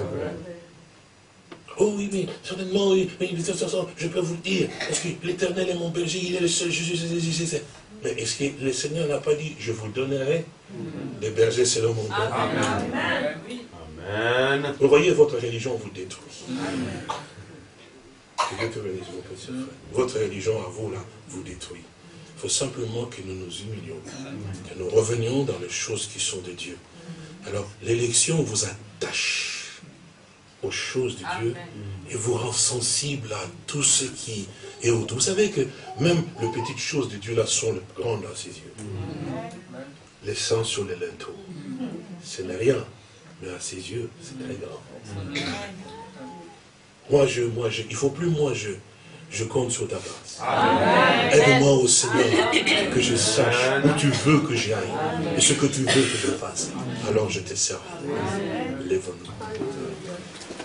Oh oui, mais certainement, oui, mais je peux vous le dire, parce que l'Éternel est mon berger, il est le seul, mais est-ce que le Seigneur n'a pas dit, je vous donnerai des bergers selon mon cœur? Amen. Amen. Vous voyez, votre religion vous détruit. Votre religion à vous, là, vous détruit. Il faut simplement que nous nous humilions, que nous revenions dans les choses qui sont de Dieu. Alors, l'élection vous attache aux choses de Dieu et vous rend sensible à tout ce qui est autour. Vous savez que même les petites choses de Dieu là sont les grandes à ses yeux. Les sangs sur les linteaux, ce n'est rien, mais à ses yeux, c'est très grand. Moi, il ne faut plus je compte sur ta grâce. Aide-moi au Seigneur que je sache où tu veux que j'aille et ce que tu veux que je fasse. Alors je te servirai. Lève-nous.